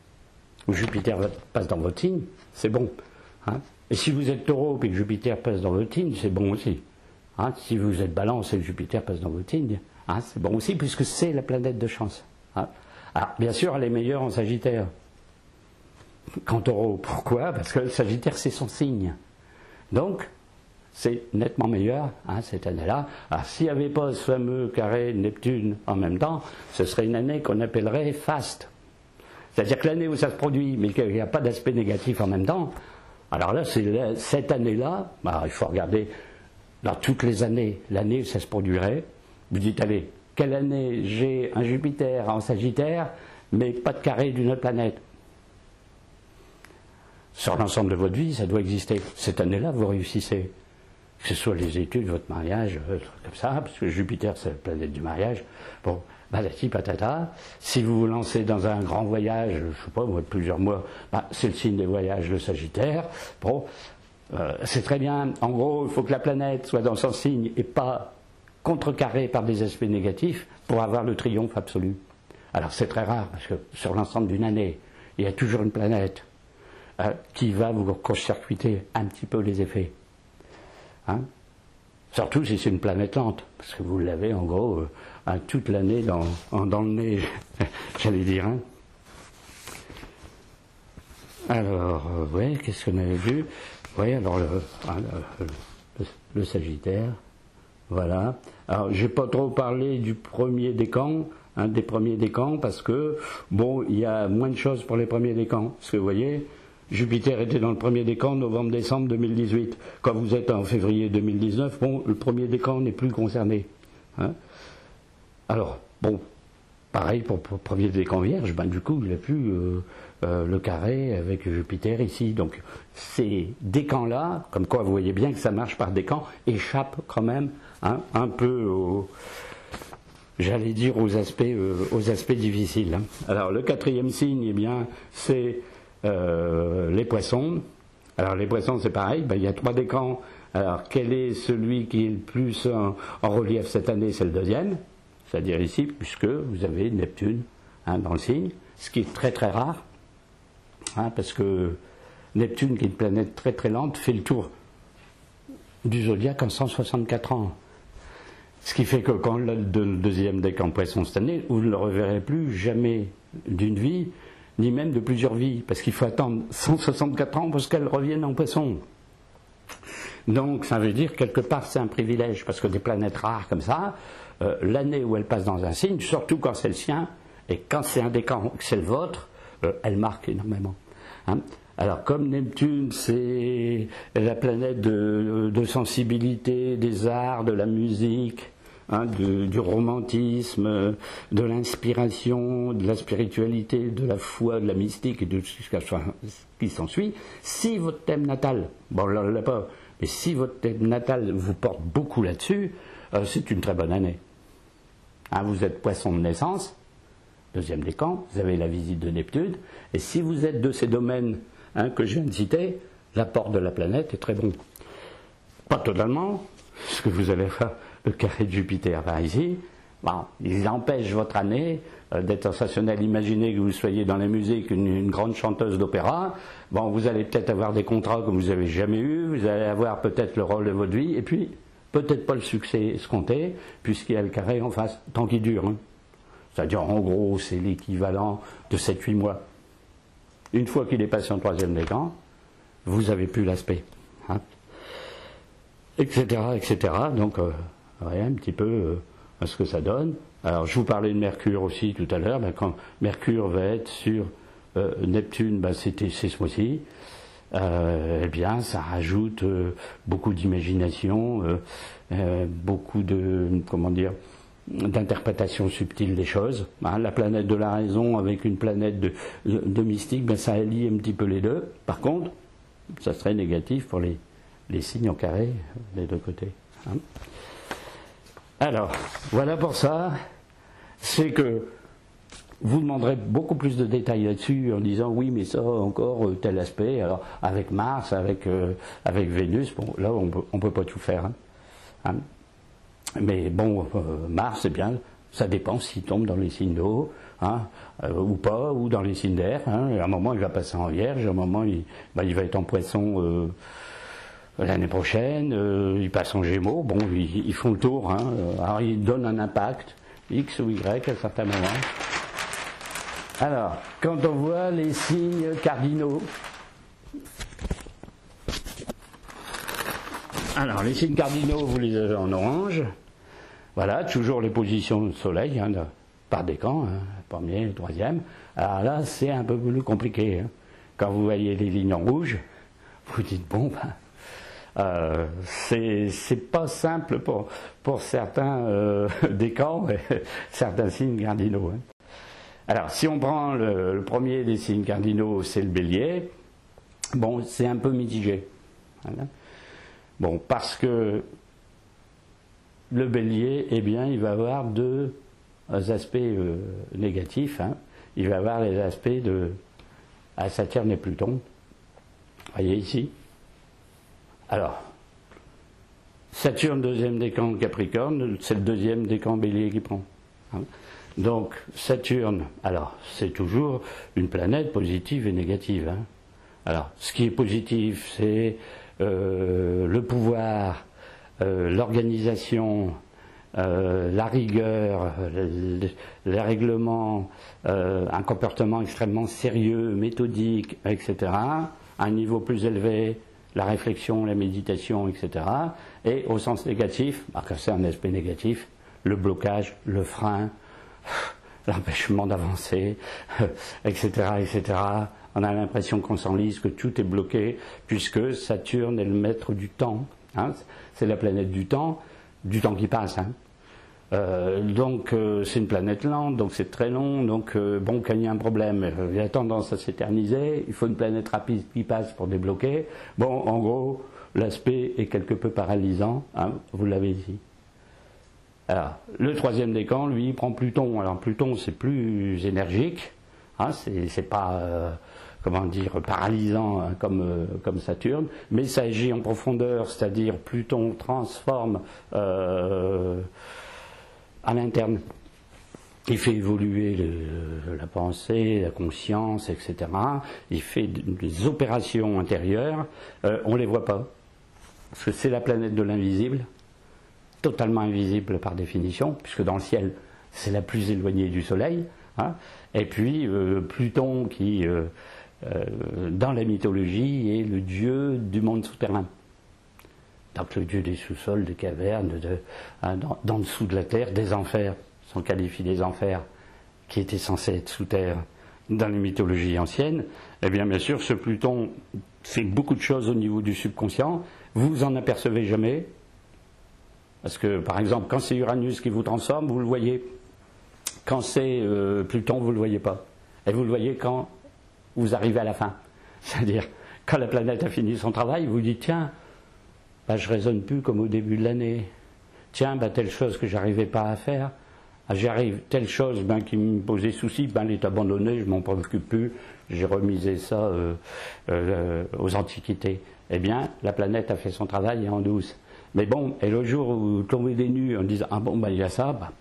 où Jupiter passe dans votre signe, c'est bon. Hein. Et si vous êtes Taureau et que Jupiter passe dans votre signe, c'est bon aussi. Hein. Si vous êtes Balance et que Jupiter passe dans votre signe, Hein, c'est bon aussi puisque c'est la planète de chance. Hein. Alors, bien sûr, elle est meilleure en Sagittaire qu'en Taureau. Pourquoi? Parce que le Sagittaire, c'est son signe. Donc, c'est nettement meilleur hein, cette année-là. Alors, s'il n'y avait pas ce fameux carré Neptune en même temps, ce serait une année qu'on appellerait faste. C'est-à-dire que l'année où ça se produit, mais qu'il n'y a pas d'aspect négatif en même temps, alors là, c'est cette année-là, bah, il faut regarder dans toutes les années, l'année où ça se produirait. Vous dites, allez, quelle année j'ai un Jupiter en Sagittaire, mais pas de carré d'une autre planète? Sur l'ensemble de votre vie, ça doit exister. Cette année-là, vous réussissez. Que ce soit les études, votre mariage, euh, comme ça, parce que Jupiter, c'est la planète du mariage. Bon, patati patata. Si vous vous lancez dans un grand voyage, je ne sais pas, moi, de plusieurs mois, bah, c'est le signe des voyages, le Sagittaire. Bon, euh, c'est très bien. En gros, il faut que la planète soit dans son signe et pas contrecarrée par des aspects négatifs pour avoir le triomphe absolu. Alors, c'est très rare, parce que sur l'ensemble d'une année, il y a toujours une planète euh, qui va vous court-circuiter un petit peu les effets. Hein? Surtout si c'est une planète lente, parce que vous l'avez en gros euh, hein, toute l'année dans, dans le nez, j'allais dire. Hein? Alors, euh, oui, qu'est-ce qu'on avait vu? Oui, alors le, hein, le, le, le Sagittaire, voilà. Alors, j'ai pas trop parlé du premier décan, hein, des premiers décans, parce que, bon, il y a moins de choses pour les premiers décans, parce que vous voyez, Jupiter était dans le premier décan novembre-décembre deux mille dix-huit. Quand vous êtes en février deux mille dix-neuf, bon, le premier décan n'est plus concerné. Hein. Alors, bon, pareil pour, pour le premier décan vierge, ben, du coup, il n'a plus euh, euh, le carré avec Jupiter ici. Donc, ces décans-là, comme quoi vous voyez bien que ça marche par décan, échappent quand même hein, un peu aux, j'allais dire, aux aspects, euh, aux aspects difficiles. Hein. Alors, le quatrième signe, eh bien, c'est Euh, les poissons. Alors les poissons c'est pareil, ben, il y a trois décans. Alors quel est celui qui est le plus en, en relief cette année? C'est le deuxième, c'est-à-dire ici, puisque vous avez Neptune hein, dans le signe, ce qui est très très rare, hein, parce que Neptune, qui est une planète très très lente, fait le tour du zodiaque en cent soixante-quatre ans. Ce qui fait que quand le deuxième décan poisson cette année, vous ne le reverrez plus jamais d'une vie, ni même de plusieurs vies, parce qu'il faut attendre cent soixante-quatre ans pour qu'elle revienne en poisson. Donc ça veut dire quelque part c'est un privilège, parce que des planètes rares comme ça, euh, l'année où elle passe dans un signe, surtout quand c'est le sien, et quand c'est un décan, que c'est le vôtre, euh, elle marque énormément. Hein. Alors comme Neptune c'est la planète de, de sensibilité, des arts, de la musique, Hein, de, du romantisme, de l'inspiration, de la spiritualité, de la foi, de la mystique et de ce qui s'ensuit. Si votre thème natal, bon là on l'a pas, mais si votre thème natal vous porte beaucoup là-dessus, euh, c'est une très bonne année. Hein, vous êtes poisson de naissance, deuxième décan, vous avez la visite de Neptune, et si vous êtes de ces domaines hein, que je viens de citer, l'apport de la planète est très bon. Pas totalement, ce que vous allez faire. Le carré de Jupiter par ici, bon, il empêche votre année euh, d'être sensationnel. Imaginez que vous soyez dans la musique une, une grande chanteuse d'opéra, bon, vous allez peut-être avoir des contrats que vous n'avez jamais eus, vous allez avoir peut-être le rôle de votre vie, et puis peut-être pas le succès escompté, puisqu'il y a le carré en face, tant qu'il dure. Hein. C'est-à-dire, en gros, c'est l'équivalent de sept huit mois. Une fois qu'il est passé en troisième décan, vous n'avez plus l'aspect. Hein. Etc., et cetera. Donc, euh, ouais, un petit peu euh, ce que ça donne. Alors, je vous parlais de Mercure aussi tout à l'heure. Ben, quand Mercure va être sur euh, Neptune, ben, c'était c'est ce mois-ci. Euh, eh bien, ça rajoute euh, beaucoup d'imagination, euh, euh, beaucoup de, comment dire, d'interprétation subtile des choses. Hein, la planète de la raison avec une planète de, de, de mystique, ben, ça allie un petit peu les deux. Par contre, ça serait négatif pour les les signes en carré des deux côtés. Hein. Alors, voilà pour ça. C'est que vous demanderez beaucoup plus de détails là-dessus en disant oui, mais ça encore tel aspect. Alors avec Mars, avec euh, avec Vénus, bon là on peut on peut pas tout faire. Hein. Hein. Mais bon, euh, Mars, c'est bien. Ça dépend s'il tombe dans les signes d'eau, hein, euh, ou pas, ou dans les signes d'air. Hein. À un moment il va passer en Vierge, à un moment il, ben, il va être en Poisson. Euh, L'année prochaine, euh, ils passent en Gémeaux, bon, ils, ils font le tour, hein, alors ils donnent un impact, X ou Y à certains moments. Alors, quand on voit les signes cardinaux, alors les signes cardinaux, vous les avez en orange, voilà, toujours les positions du soleil, hein, par décan, hein, premier, le troisième. Alors là, c'est un peu plus compliqué, hein. Quand vous voyez les lignes en rouge, vous dites, bon, ben, Euh, c'est, c'est pas simple pour, pour certains euh, décans, certains signes cardinaux. Hein. Alors, si on prend le, le premier des signes cardinaux, c'est le bélier, bon, c'est un peu mitigé. Voilà. Bon, parce que le bélier, eh bien, il va avoir deux aspects euh, négatifs. Hein. Il va avoir les aspects de à Saturne et Pluton. Vous voyez ici. Alors, Saturne, deuxième décan Capricorne, c'est le deuxième décan Bélier qui prend. Hein. Donc, Saturne, alors, c'est toujours une planète positive et négative. Hein. Alors, ce qui est positif, c'est euh, le pouvoir, euh, l'organisation, euh, la rigueur, les, les règlements, euh, un comportement extrêmement sérieux, méthodique, et cetera, un niveau plus élevé, la réflexion, la méditation, et cetera. Et au sens négatif, bah, quand c'est un aspect négatif, le blocage, le frein, l'empêchement d'avancer, et cetera, et cetera. On a l'impression qu'on s'enlise, que tout est bloqué, puisque Saturne est le maître du temps. Hein. C'est la planète du temps, du temps qui passe. Hein. Euh, donc euh, c'est une planète lente, donc c'est très long, donc euh, bon, quand il y a un problème, euh, il a tendance à s'éterniser, il faut une planète rapide qui passe pour débloquer. Bon, en gros, l'aspect est quelque peu paralysant, hein, vous l'avez dit. Alors, le troisième décan, lui, il prend Pluton. Alors Pluton, c'est plus énergique, hein, c'est, c'est pas, euh, comment dire, paralysant hein, comme, euh, comme Saturne, mais ça agit en profondeur, c'est-à-dire Pluton transforme euh, à l'interne. Il fait évoluer le, la pensée, la conscience, et cetera. Il fait des opérations intérieures. Euh, on ne les voit pas. Parce que c'est la planète de l'invisible, totalement invisible par définition, puisque dans le ciel, c'est la plus éloignée du Soleil. Hein. Et puis, euh, Pluton, qui, euh, euh, dans la mythologie, est le dieu du monde souterrain. Donc le dieu des sous-sols, des cavernes, de, hein, dans, dans dessous de la terre, des enfers. On qualifie des enfers qui étaient censés être sous terre dans les mythologies anciennes. Eh bien, bien sûr, ce Pluton fait beaucoup de choses au niveau du subconscient. Vous vous en apercevez jamais. Parce que, par exemple, quand c'est Uranus qui vous transforme, vous le voyez. Quand c'est euh, Pluton, vous ne le voyez pas. Et vous le voyez quand vous arrivez à la fin. C'est-à-dire, quand la planète a fini son travail, vous dites, tiens, bah, je ne raisonne plus comme au début de l'année. Tiens, bah, telle chose que je n'arrivais pas à faire, ah, j'arrive, telle chose ben, qui me posait souci, ben, elle est abandonnée, je ne m'en préoccupe plus, j'ai remisé ça euh, euh, aux antiquités. Eh bien, la planète a fait son travail et en douce. Mais bon, et le jour où vous tombez des nues en disant, ah bon, ben, il y a ça, ben,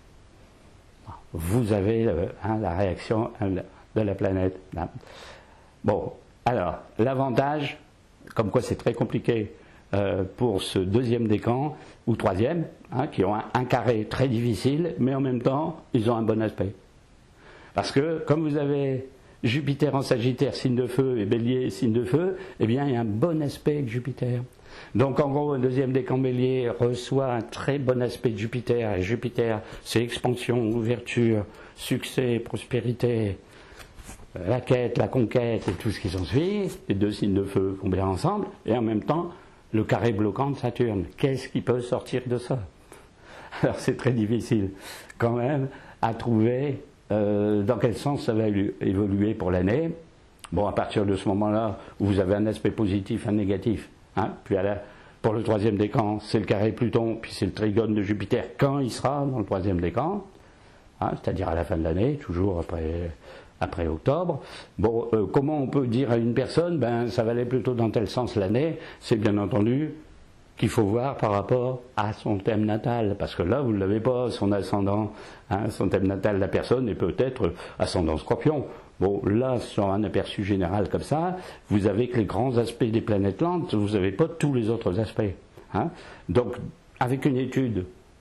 vous avez euh, hein, la réaction de la planète. Hein. Bon, alors, l'avantage, comme quoi c'est très compliqué euh, pour ce deuxième décan, ou troisième, hein, qui ont un, un carré très difficile, mais en même temps, ils ont un bon aspect. Parce que, comme vous avez Jupiter en Sagittaire, signe de feu, et Bélier, signe de feu, eh bien, il y a un bon aspect avec Jupiter. Donc, en gros, un deuxième décan Bélier reçoit un très bon aspect de Jupiter, et Jupiter, c'est expansion, ouverture, succès, prospérité, la quête, la conquête, et tout ce qui s'ensuit, les deux signes de feu combinés ensemble, et en même temps, le carré bloquant de Saturne. Qu'est-ce qui peut sortir de ça? Alors c'est très difficile quand même à trouver euh, dans quel sens ça va évoluer pour l'année. Bon, à partir de ce moment-là, où vous avez un aspect positif, un négatif. Hein, puis à la, pour le troisième décan, c'est le carré Pluton, puis c'est le trigone de Jupiter quand il sera dans le troisième décan, hein, c'est-à-dire à la fin de l'année, toujours après... après octobre. Bon, euh, comment on peut dire à une personne, ben ça va aller plutôt dans tel sens l'année, c'est bien entendu qu'il faut voir par rapport à son thème natal, parce que là, vous ne l'avez pas, son ascendant, hein, son thème natal, la personne est peut-être ascendant Scorpion, Bon, là, sur un aperçu général comme ça, vous avez que les grands aspects des planètes lentes, vous n'avez pas tous les autres aspects. Hein. Donc, avec une étude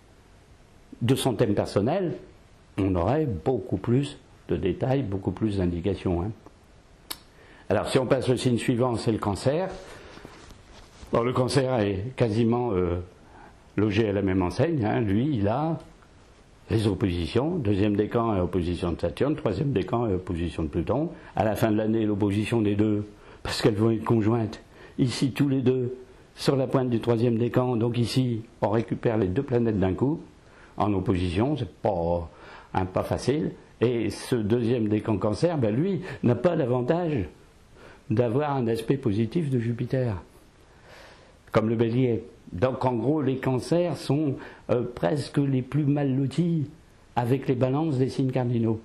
de son thème personnel, on aurait beaucoup plus de détails, beaucoup plus d'indications. Hein. Alors, si on passe au signe suivant, c'est le cancer. Bon, le cancer est quasiment euh, logé à la même enseigne. Hein. Lui, il a les oppositions. Deuxième décan est opposition de Saturne, troisième décan est opposition de Pluton. À la fin de l'année, l'opposition des deux, parce qu'elles vont être conjointes. Ici, tous les deux, sur la pointe du troisième décan. Donc ici, on récupère les deux planètes d'un coup, en opposition. C'est pas, hein, pas facile. Et ce deuxième décan cancer, ben lui, n'a pas l'avantage d'avoir un aspect positif de Jupiter, comme le bélier. Donc en gros, les cancers sont euh, presque les plus mal lotis avec les balances des signes cardinaux.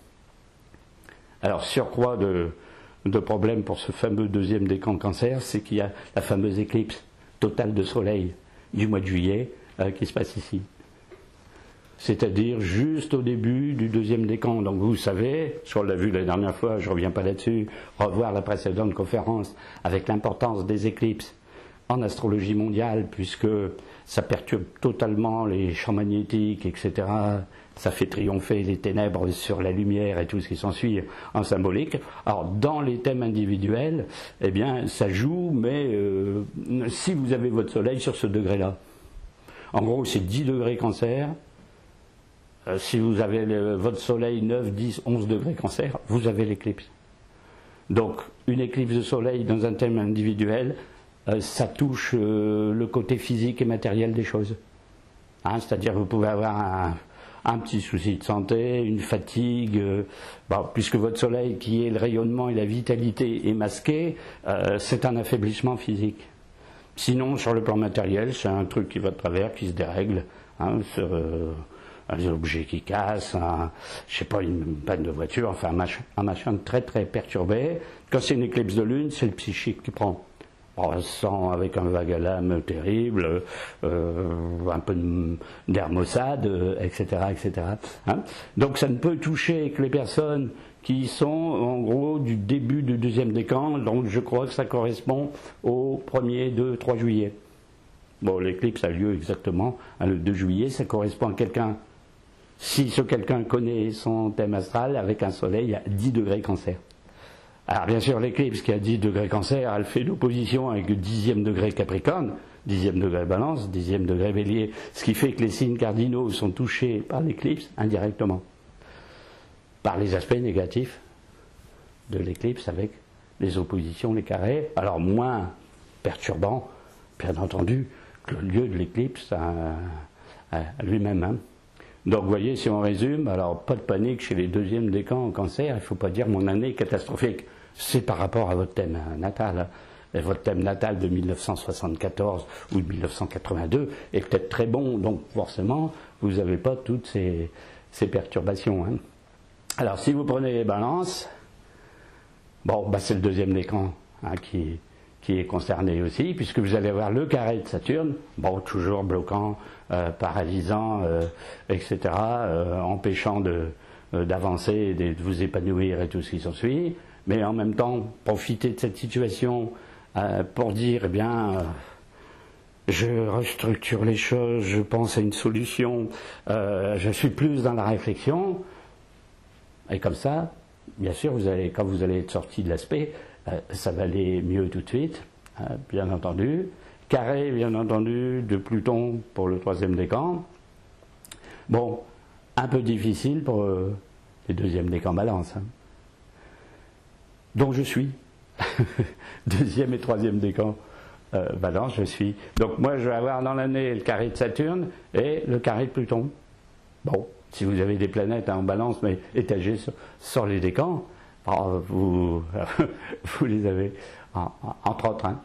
Alors, surcroît de, de problème pour ce fameux deuxième décan cancer, c'est qu'il y a la fameuse éclipse totale de soleil du mois de juillet euh, qui se passe ici. C'est-à-dire juste au début du deuxième décan. Donc vous savez, on l'a vu la dernière fois, je ne reviens pas là-dessus, revoir la précédente conférence avec l'importance des éclipses en astrologie mondiale, puisque ça perturbe totalement les champs magnétiques, et cetera. Ça fait triompher les ténèbres sur la lumière et tout ce qui s'ensuit en symbolique. Alors, dans les thèmes individuels, eh bien, ça joue, mais euh, si vous avez votre soleil sur ce degré-là, en gros, c'est dix degrés cancer. Euh, si vous avez le, votre soleil neuf, dix, onze degrés cancer, vous avez l'éclipse. Donc, une éclipse de soleil dans un thème individuel, Euh, ça touche euh, le côté physique et matériel des choses. Hein, c'est-à-dire que vous pouvez avoir un, un petit souci de santé, une fatigue, euh, bon, puisque votre soleil, qui est le rayonnement et la vitalité, est masqué, euh, c'est un affaiblissement physique. Sinon, sur le plan matériel, c'est un truc qui va de travers, qui se dérègle, hein, sur euh, un objet qui casse, un, je sais pas, une panne de voiture, enfin un machin, un machin très très perturbé. Quand c'est une éclipse de lune, c'est le psychique qui prend. On sent avec un vague à l'âme terrible, euh, un peu d'air maussade, et cetera, et cetera. Hein. Donc ça ne peut toucher que les personnes qui sont en gros du début du deuxième décan, donc je crois que ça correspond au premier, deux, trois juillet. Bon, l'éclipse a lieu exactement hein, le deux juillet, ça correspond à quelqu'un, si ce quelqu'un connaît son thème astral, avec un soleil à dix degrés cancer. Alors bien sûr, l'éclipse qui a dix degrés cancer, elle fait l'opposition avec le dixième degré capricorne, dixième degré balance, dixième degré bélier, ce qui fait que les signes cardinaux sont touchés par l'éclipse indirectement, par les aspects négatifs de l'éclipse avec les oppositions, les carrés, alors moins perturbants, bien entendu, que le lieu de l'éclipse à, à lui-même. Hein. Donc vous voyez, si on résume, alors pas de panique chez les deuxièmes décans en cancer, il ne faut pas dire mon année est catastrophique. C'est par rapport à votre thème natal. Et votre thème natal de mille neuf cent soixante-quatorze ou de mille neuf cent quatre-vingt-deux est peut-être très bon, donc forcément, vous n'avez pas toutes ces, ces perturbations. Hein. Alors si vous prenez les balances, bon, bah, c'est le deuxième décan hein, qui, qui est concerné aussi, puisque vous allez avoir le carré de Saturne, bon, toujours bloquant, euh, paralysant, euh, et cetera, euh, empêchant de, euh, d'avancer et de vous épanouir et tout ce qui s'ensuit, mais en même temps, profiter de cette situation euh, pour dire, eh bien, euh, je restructure les choses, je pense à une solution, euh, je suis plus dans la réflexion, et comme ça, bien sûr, vous allez, quand vous allez être sorti de l'aspect, euh, ça va aller mieux tout de suite, hein, bien entendu. Carré, bien entendu, de Pluton pour le troisième décan. Bon, un peu difficile pour euh, les deuxièmes décans balance. Hein. Donc je suis. Deuxième et troisième décan euh, balance, je suis. Donc moi, je vais avoir dans l'année le carré de Saturne et le carré de Pluton. Bon, si vous avez des planètes hein, en balance, mais étagées sur, sur les décans, alors, vous, vous les avez, en, en, entre autres. Hein.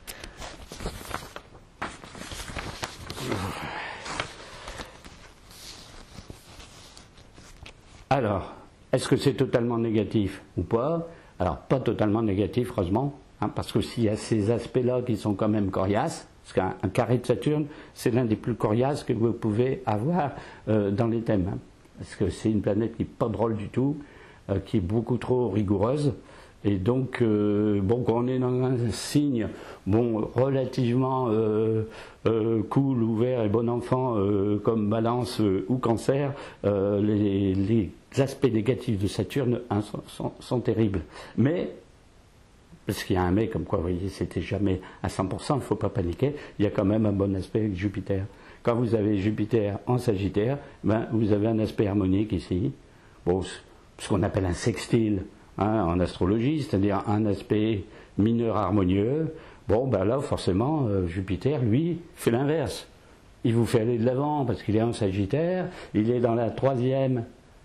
Alors, est-ce que c'est totalement négatif ou pas? Alors, pas totalement négatif, heureusement, hein, parce que s'il y a ces aspects-là qui sont quand même coriaces, parce qu'un carré de Saturne, c'est l'un des plus coriaces que vous pouvez avoir euh, dans les thèmes, hein, parce que c'est une planète qui n'est pas drôle du tout, euh, qui est beaucoup trop rigoureuse. Et donc, euh, bon, quand on est dans un signe, bon, relativement euh, euh, cool, ouvert et bon enfant, euh, comme Balance euh, ou Cancer, euh, les, les aspects négatifs de Saturne hein, sont, sont, sont terribles. Mais, parce qu'il y a un mais, comme quoi, vous voyez, c'était jamais à cent pour cent, il ne faut pas paniquer, il y a quand même un bon aspect avec Jupiter. Quand vous avez Jupiter en Sagittaire, ben, vous avez un aspect harmonique ici, bon, ce qu'on appelle un sextile, Hein, en astrologie, c'est-à-dire un aspect mineur harmonieux. Bon, ben là, forcément, euh, Jupiter, lui, fait l'inverse. Il vous fait aller de l'avant parce qu'il est en Sagittaire, il est dans la troisième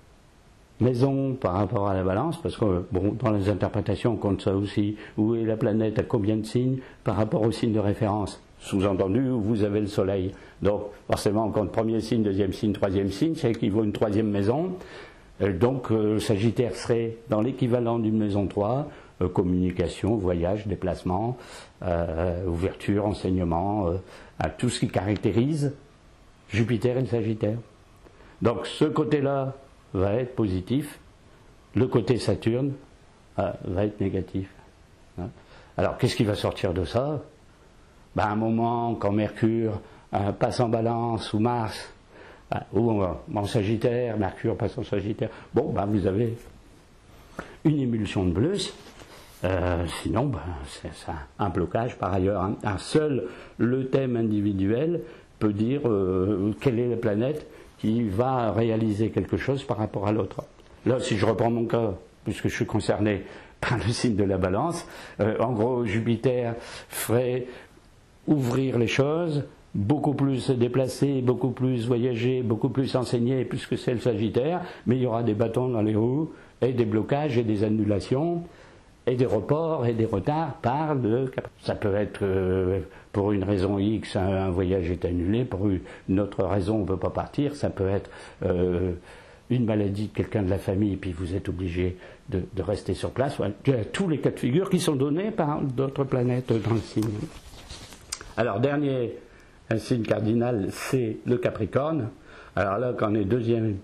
maison par rapport à la Balance, parce que, bon, dans les interprétations, on compte ça aussi. Où est la planète, à combien de signes par rapport au signe de référence. Sous-entendu, où vous avez le Soleil. Donc, forcément, on compte premier signe, deuxième signe, troisième signe, c'est qu'il vaut une troisième maison. Donc, euh, Sagittaire serait dans l'équivalent d'une maison trois, euh, communication, voyage, déplacement, euh, ouverture, enseignement, euh, à tout ce qui caractérise Jupiter et le Sagittaire. Donc, ce côté-là va être positif, le côté Saturne euh, va être négatif. Hein. Alors, qu'est-ce qui va sortir de ça? Ben, à un moment, quand Mercure euh, passe en Balance ou Mars, ou en Sagittaire, Mercure passe en Sagittaire, bon, ben vous avez une émulsion de plus, euh, sinon ben, c'est un blocage par ailleurs. Hein. Un seul, le thème individuel peut dire euh, quelle est la planète qui va réaliser quelque chose par rapport à l'autre. Là, si je reprends mon cas, puisque je suis concerné par le signe de la Balance, euh, en gros, Jupiter ferait ouvrir les choses, beaucoup plus se déplacer, beaucoup plus voyager, beaucoup plus enseigner, puisque c'est le Sagittaire, mais il y aura des bâtons dans les roues, et des blocages, et des annulations, et des reports, et des retards par le... Ça peut être, euh, pour une raison X, un, un voyage est annulé, pour une autre raison, on ne peut pas partir, ça peut être euh, une maladie de quelqu'un de la famille, puis vous êtes obligé de, de rester sur place. Il y a tous les cas de figure qui sont donnés par d'autres planètes dans le signe. Alors, dernier... Un signe cardinal, c'est le Capricorne. Alors là, quand on est deuxième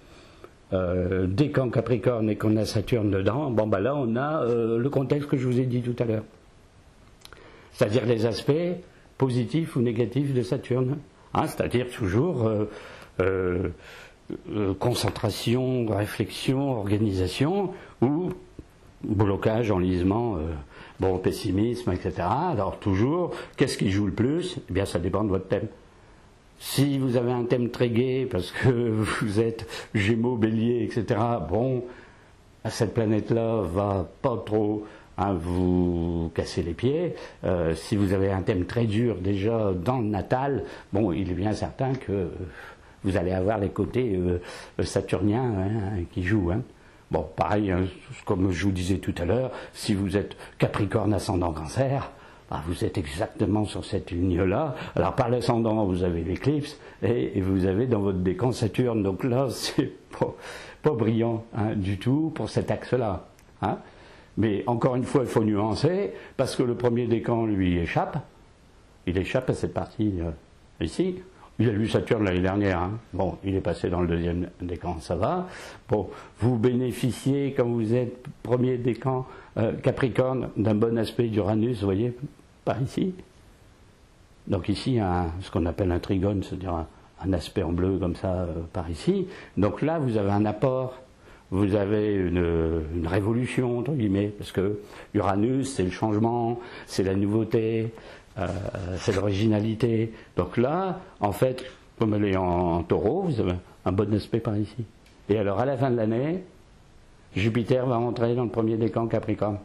euh, décan Capricorne et qu'on a Saturne dedans, bon ben là, on a euh, le contexte que je vous ai dit tout à l'heure. C'est-à-dire les aspects positifs ou négatifs de Saturne. Hein, c'est-à-dire toujours euh, euh, euh, concentration, réflexion, organisation, ou blocage, enlisement, euh, bon, pessimisme, et cetera. Alors toujours, qu'est-ce qui joue le plus? Eh bien, ça dépend de votre thème. Si vous avez un thème très gai, parce que vous êtes Gémeaux, Bélier, et cetera, bon, cette planète-là va pas trop hein, vous casser les pieds. Euh, si vous avez un thème très dur déjà dans le natal, bon, il est bien certain que vous allez avoir les côtés euh, saturniens hein, qui jouent. Hein. Bon, pareil, hein, comme je vous disais tout à l'heure, si vous êtes Capricorne ascendant Cancer, bah, vous êtes exactement sur cette ligne-là. Alors par l'ascendant, vous avez l'éclipse, et, et vous avez dans votre décan Saturne. Donc là, c'est pas, pas brillant hein, du tout pour cet axe-là. Hein. Mais encore une fois, il faut nuancer, parce que le premier décan lui échappe. Il échappe à cette partie euh, ici. Il a lu Saturne l'année dernière. Hein. Bon, il est passé dans le deuxième décan, ça va. Bon, vous bénéficiez, quand vous êtes premier décan euh, Capricorne, d'un bon aspect d'Uranus, vous voyez, par ici. Donc ici, un, ce qu'on appelle un trigone, c'est-à-dire un, un aspect en bleu comme ça, euh, par ici. Donc là, vous avez un apport, vous avez une, une révolution, entre guillemets, parce que Uranus, c'est le changement, c'est la nouveauté, Euh, c'est l'originalité. Donc là, en fait, comme elle est en, en taureau, vous avez un bon aspect par ici. Et alors, à la fin de l'année, Jupiter va entrer dans le premier décan Capricorne.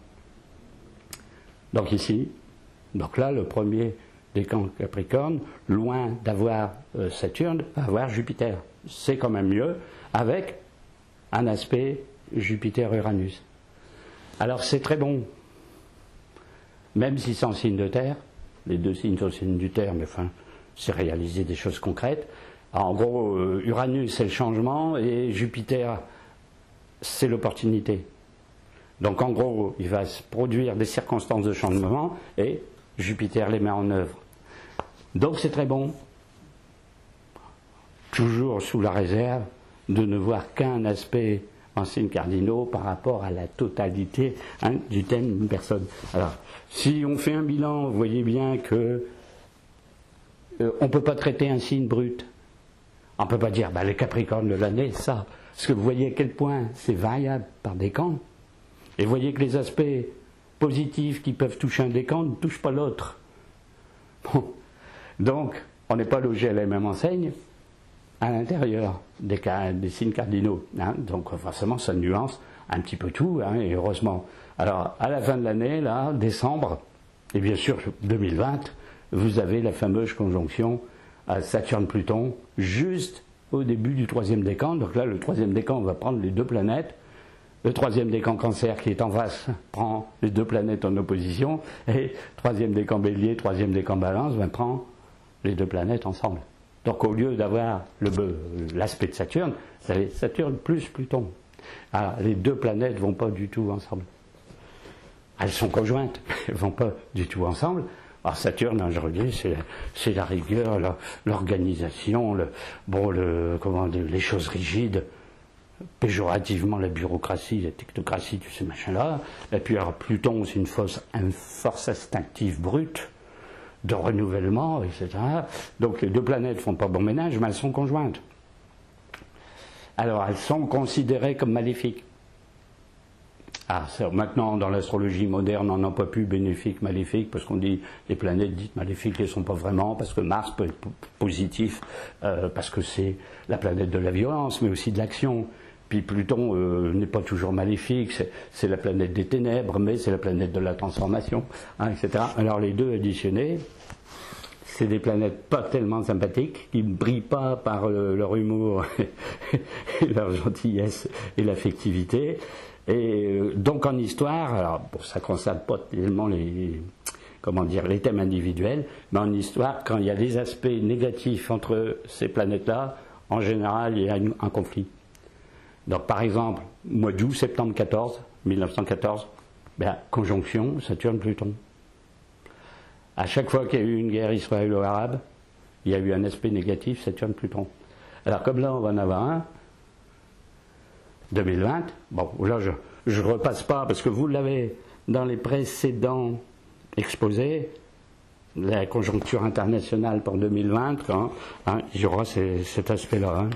Donc ici, donc là, le premier décan Capricorne, loin d'avoir euh, Saturne, va avoir Jupiter. C'est quand même mieux, avec un aspect Jupiter-Uranus. Alors, c'est très bon, même si c'est en signe de terre. Les deux signes sont signes du terre, mais enfin, c'est réaliser des choses concrètes. Alors, en gros, euh, Uranus, c'est le changement, et Jupiter, c'est l'opportunité. Donc, en gros, il va se produire des circonstances de changement, et Jupiter les met en œuvre. Donc, c'est très bon. Toujours sous la réserve de ne voir qu'un aspect en signes cardinaux par rapport à la totalité hein, du thème d'une personne. Alors, si on fait un bilan, vous voyez bien que euh, on ne peut pas traiter un signe brut. On ne peut pas dire, bah, les Capricornes de l'année, ça. Parce que vous voyez à quel point c'est variable par décan. Et vous voyez que les aspects positifs qui peuvent toucher un décan ne touchent pas l'autre. Bon. Donc, on n'est pas logé à la même enseigne à l'intérieur des, des signes cardinaux. Hein. Donc, forcément, ça nuance un petit peu tout, hein, et heureusement. Alors, à la fin de l'année, là, décembre, et bien sûr deux mille vingt, vous avez la fameuse conjonction à Saturne-Pluton, juste au début du troisième décan. Donc là, le troisième décan va prendre les deux planètes. Le troisième décan Cancer qui est en face prend les deux planètes en opposition. Et troisième décan Bélier, troisième décan Balance va prendre les deux planètes ensemble. Donc au lieu d'avoir l'aspect de Saturne, vous avez Saturne plus Pluton. Alors les deux planètes ne vont pas du tout ensemble. Elles sont conjointes, elles ne vont pas du tout ensemble. Alors Saturne, je redis, c'est la, la rigueur, l'organisation, le, bon, le, comment dire, les choses rigides, péjorativement la bureaucratie, la technocratie, tous ces machins-là. Et puis alors Pluton, c'est une force, une force instinctive brute, de renouvellement, et cetera. Donc les deux planètes ne font pas bon ménage, mais elles sont conjointes. Alors elles sont considérées comme maléfiques. Ah, ça, maintenant, dans l'astrologie moderne, on n'en peut plus bénéfique, maléfique, parce qu'on dit les planètes dites maléfiques ne sont pas vraiment, parce que Mars peut être positif, euh, parce que c'est la planète de la violence, mais aussi de l'action. Puis Pluton euh, n'est pas toujours maléfique, c'est la planète des ténèbres, mais c'est la planète de la transformation, hein, et cetera. Alors les deux additionnés, c'est des planètes pas tellement sympathiques, qui ne brillent pas par euh, leur humour, et leur gentillesse et l'affectivité. Et euh, donc en histoire, alors bon, ça ne concerne pas tellement les, comment dire, les thèmes individuels, mais en histoire, quand il y a des aspects négatifs entre ces planètes-là, en général, il y a une, un conflit. Donc par exemple, mois d'août, septembre quatorze, mille neuf cent quatorze, ben, conjonction Saturne-Pluton. À chaque fois qu'il y a eu une guerre israélo-arabe, il y a eu un aspect négatif Saturne-Pluton. Alors comme là, on va en avoir un, deux mille vingt, bon, là je ne repasse pas parce que vous l'avez dans les précédents exposés, la conjoncture internationale pour deux mille vingt, hein, hein, il y aura ces, cet aspect-là. Hein.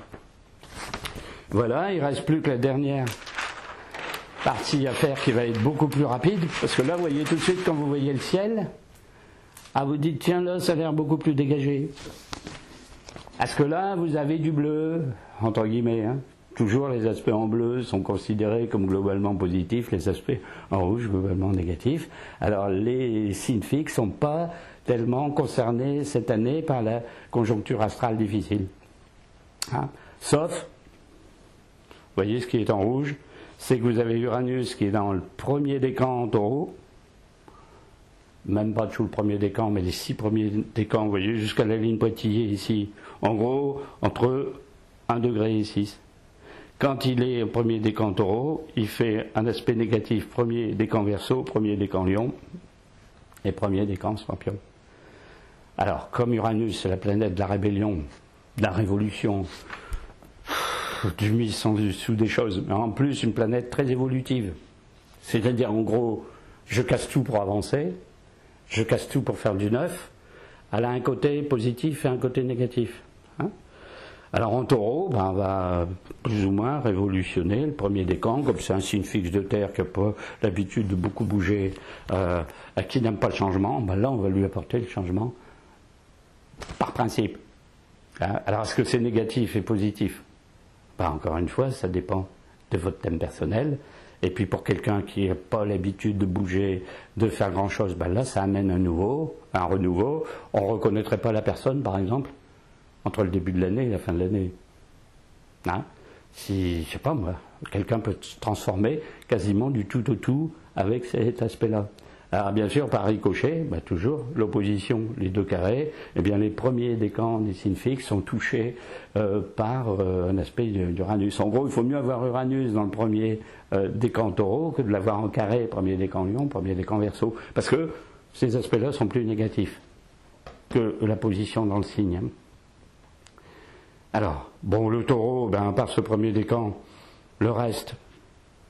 Voilà, il ne reste plus que la dernière partie à faire qui va être beaucoup plus rapide, parce que là, vous voyez tout de suite, quand vous voyez le ciel, ah, vous dites, tiens, là, ça a l'air beaucoup plus dégagé. Parce que là, vous avez du bleu, entre guillemets, hein. Toujours les aspects en bleu sont considérés comme globalement positifs, les aspects en rouge globalement négatifs. Alors les signes fixes ne sont pas tellement concernés cette année par la conjoncture astrale difficile. Hein? Sauf, vous voyez ce qui est en rouge, c'est que vous avez Uranus qui est dans le premier décan en Taureau, même pas sous le premier décan, mais les six premiers décans, vous voyez, jusqu'à la ligne pointillée ici. En gros, entre un degré et six. Quand il est au premier décan Taureau, il fait un aspect négatif, premier décan Verseau, premier décan Lion, et premier décan Scorpion. Alors, comme Uranus, c'est la planète de la rébellion, de la révolution, du mise en dessous des choses, mais en plus une planète très évolutive. C'est-à-dire, en gros, je casse tout pour avancer, je casse tout pour faire du neuf. Elle a un côté positif et un côté négatif. Hein? Alors en Taureau, ben, on va plus ou moins révolutionner le premier décan, comme c'est un signe fixe de terre qui n'a pas l'habitude de beaucoup bouger, euh, qui n'aime pas le changement, ben là on va lui apporter le changement par principe. Hein? Alors est-ce que c'est négatif et positif? Ben, encore une fois, ça dépend de votre thème personnel. Et puis pour quelqu'un qui n'a pas l'habitude de bouger, de faire grand chose, ben là ça amène un nouveau, un renouveau. On ne reconnaîtrait pas la personne par exemple entre le début de l'année et la fin de l'année. Hein? Si, je sais pas moi, quelqu'un peut se transformer quasiment du tout au tout avec cet aspect-là. Alors bien sûr, par ricochet, bah, toujours, l'opposition, les deux carrés, eh bien les premiers décans des signes fixes sont touchés euh, par euh, un aspect d'Uranus. En gros, il faut mieux avoir Uranus dans le premier euh, décan Taureau que de l'avoir en carré, premier décan Lion, premier décan Verseau, parce que ces aspects-là sont plus négatifs que la position dans le signe. Alors, bon, le Taureau, ben, à part ce premier décan, le reste,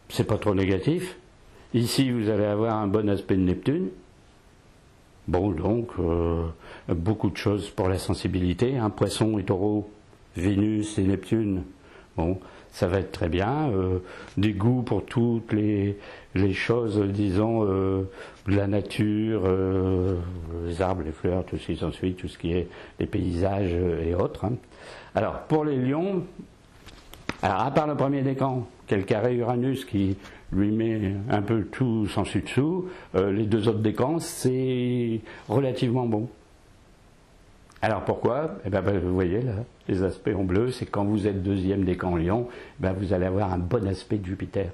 c'est pas trop négatif. Ici, vous allez avoir un bon aspect de Neptune. Bon, donc, euh, beaucoup de choses pour la sensibilité. Hein. Poisson et Taureau, Vénus et Neptune. Bon, ça va être très bien. Euh, des goûts pour toutes les, les choses, disons, euh, de la nature, euh, les arbres, les fleurs, tout ce qui s'ensuit, tout ce qui est les paysages et autres. Hein. Alors, pour les lions, alors à part le premier décan, qui est le carré Uranus qui lui met un peu tout sans dessus-dessous, euh, les deux autres décans, c'est relativement bon. Alors pourquoi? Eh ben, ben, vous voyez là, les aspects en bleu, c'est quand vous êtes deuxième décan en Lion, ben, vous allez avoir un bon aspect de Jupiter.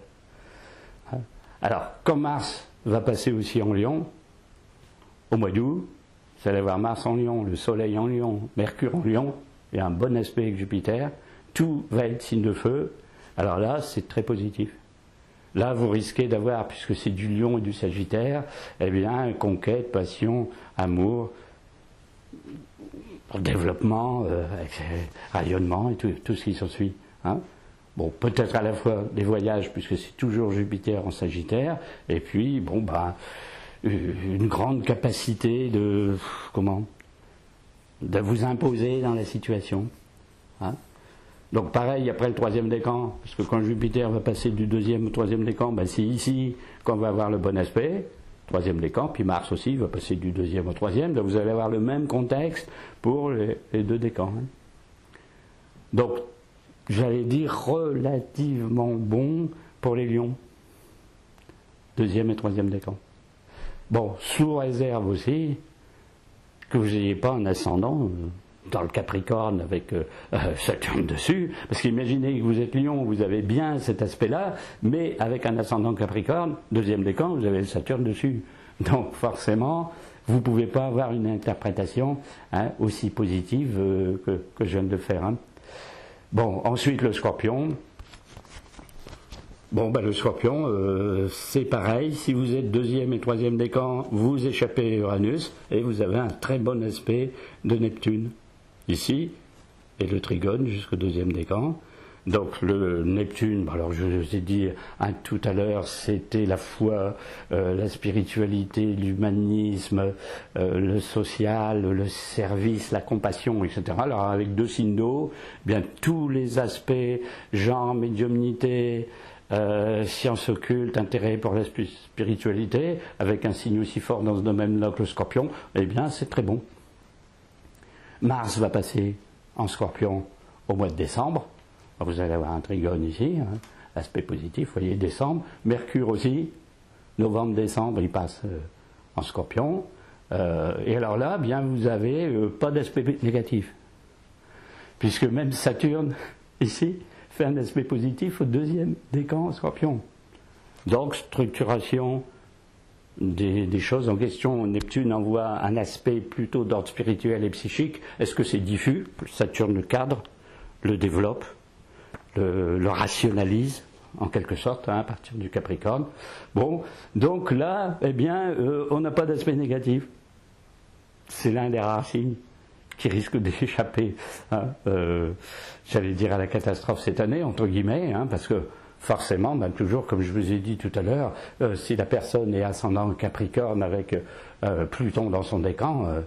Alors, quand Mars va passer aussi en Lion, au mois d'août, vous allez avoir Mars en Lion, le Soleil en Lion, Mercure en Lion, il y a un bon aspect avec Jupiter, tout va être signe de feu. Alors là, c'est très positif. Là, vous risquez d'avoir, puisque c'est du Lion et du Sagittaire, eh bien, conquête, passion, amour, développement, euh, rayonnement et tout, tout ce qui s'ensuit. Hein. Bon, peut-être à la fois des voyages, puisque c'est toujours Jupiter en Sagittaire, et puis, bon, ben, une grande capacité de, comment, de vous imposer dans la situation. Hein. Donc pareil, après le troisième décan, parce que quand Jupiter va passer du deuxième au troisième décan, ben c'est ici qu'on va avoir le bon aspect, troisième décan, puis Mars aussi va passer du deuxième au troisième, donc vous allez avoir le même contexte pour les, les deux décans. Hein. Donc, j'allais dire relativement bon pour les lions, deuxième et troisième décan. Bon, sous réserve aussi que vous n'ayez pas un ascendant euh, dans le Capricorne avec euh, euh, Saturne dessus, parce qu'imaginez que vous êtes Lion, vous avez bien cet aspect-là, mais avec un ascendant Capricorne, deuxième décan, vous avez le Saturne dessus. Donc forcément, vous ne pouvez pas avoir une interprétation hein, aussi positive euh, que, que je viens de faire. Hein. Bon, ensuite le Scorpion. Bon, ben le Scorpion, euh, c'est pareil. Si vous êtes deuxième et troisième décan, vous échappez Uranus et vous avez un très bon aspect de Neptune. Ici, et le Trigone jusqu'au deuxième décan. Donc le Neptune, alors je vous ai dit hein, tout à l'heure, c'était la foi, euh, la spiritualité, l'humanisme, euh, le social, le service, la compassion, et cetera. Alors avec deux signes d'eau, bien tous les aspects, genre médiumnité, euh, sciences occultes, intérêt pour la spiritualité, avec un signe aussi fort dans ce domaine-là que le Scorpion, eh bien c'est très bon. Mars va passer en Scorpion au mois de décembre. Vous allez avoir un trigone ici, hein, aspect positif, vous voyez, décembre. Mercure aussi, novembre-décembre, il passe euh, en Scorpion. Euh, et alors là, bien, vous avez euh, pas d'aspect négatif. Puisque même Saturne, ici, fait un aspect positif au deuxième décan en Scorpion. Donc, structuration des, des choses en question. Neptune envoie un aspect plutôt d'ordre spirituel et psychique. Est-ce que c'est diffus? Saturne le cadre, le développe. Le, le rationalise en quelque sorte hein, à partir du Capricorne. Bon, donc là, eh bien, euh, on n'a pas d'aspect négatif. C'est l'un des rares signes qui risque d'échapper, hein, euh, j'allais dire à la catastrophe cette année entre guillemets, hein, parce que forcément, ben, toujours comme je vous ai dit tout à l'heure, euh, si la personne est ascendant Capricorne avec euh, Pluton dans son décan. Euh,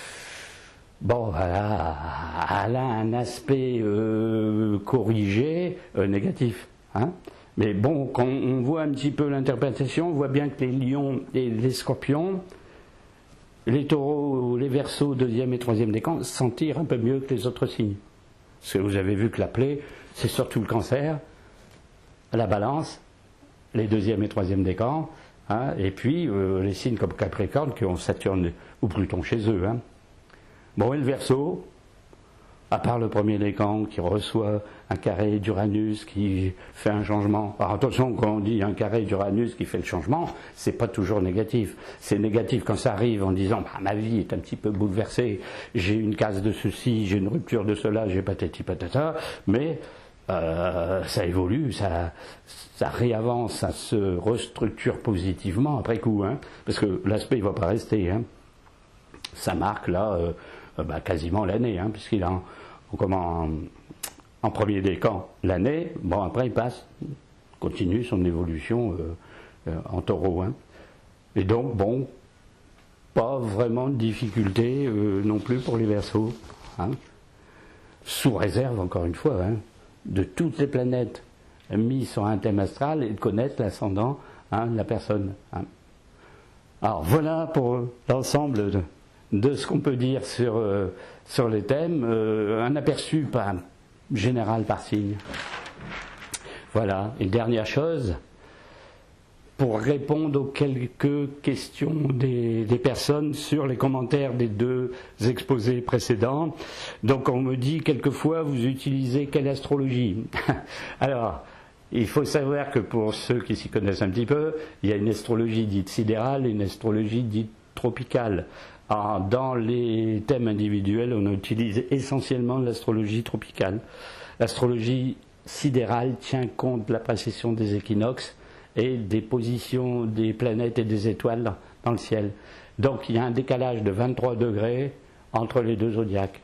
Bon, elle a, elle a un aspect euh, corrigé, euh, négatif. Hein. Mais bon, quand on voit un petit peu l'interprétation, on voit bien que les lions et les scorpions, les taureaux, les verseaux, deuxième et troisième décan, s'en tirent un peu mieux que les autres signes. Parce que vous avez vu que la plaie, c'est surtout le cancer, la balance, les deuxième et troisième décans, hein, et puis euh, les signes comme Capricorne qui ont Saturne ou Pluton chez eux. Hein. Bon, et le Verseau, à part le premier décan qui reçoit un carré d'Uranus qui fait un changement. Alors attention, quand on dit un carré d'Uranus qui fait le changement, c'est pas toujours négatif. C'est négatif quand ça arrive en disant bah, ma vie est un petit peu bouleversée, j'ai une casse de ceci, j'ai une rupture de cela, j'ai patati patata, mais euh, ça évolue, ça, ça réavance, ça se restructure positivement après coup, hein, parce que l'aspect il va pas rester. Hein. Ça marque là euh, bah, quasiment l'année, hein, puisqu'il a en, en, en premier décan l'année, bon après il passe continue son évolution euh, euh, en taureau. Hein. Et donc, bon, pas vraiment de difficulté euh, non plus pour les Verseaux. Hein. Sous réserve, encore une fois, hein, de toutes les planètes mises sur un thème astral et de connaître l'ascendant hein, de la personne. Hein. Alors voilà pour l'ensemble de, de ce qu'on peut dire sur, euh, sur les thèmes. Euh, un aperçu pas général par signe. Voilà. Et dernière chose, pour répondre aux quelques questions des, des personnes sur les commentaires des deux exposés précédents. Donc on me dit quelquefois vous utilisez quelle astrologie? Alors, il faut savoir que pour ceux qui s'y connaissent un petit peu, il y a une astrologie dite sidérale et une astrologie dite tropicale. Alors, dans les thèmes individuels, on utilise essentiellement l'astrologie tropicale. L'astrologie sidérale tient compte de la précession des équinoxes et des positions des planètes et des étoiles dans le ciel. Donc il y a un décalage de vingt-trois degrés entre les deux zodiaques.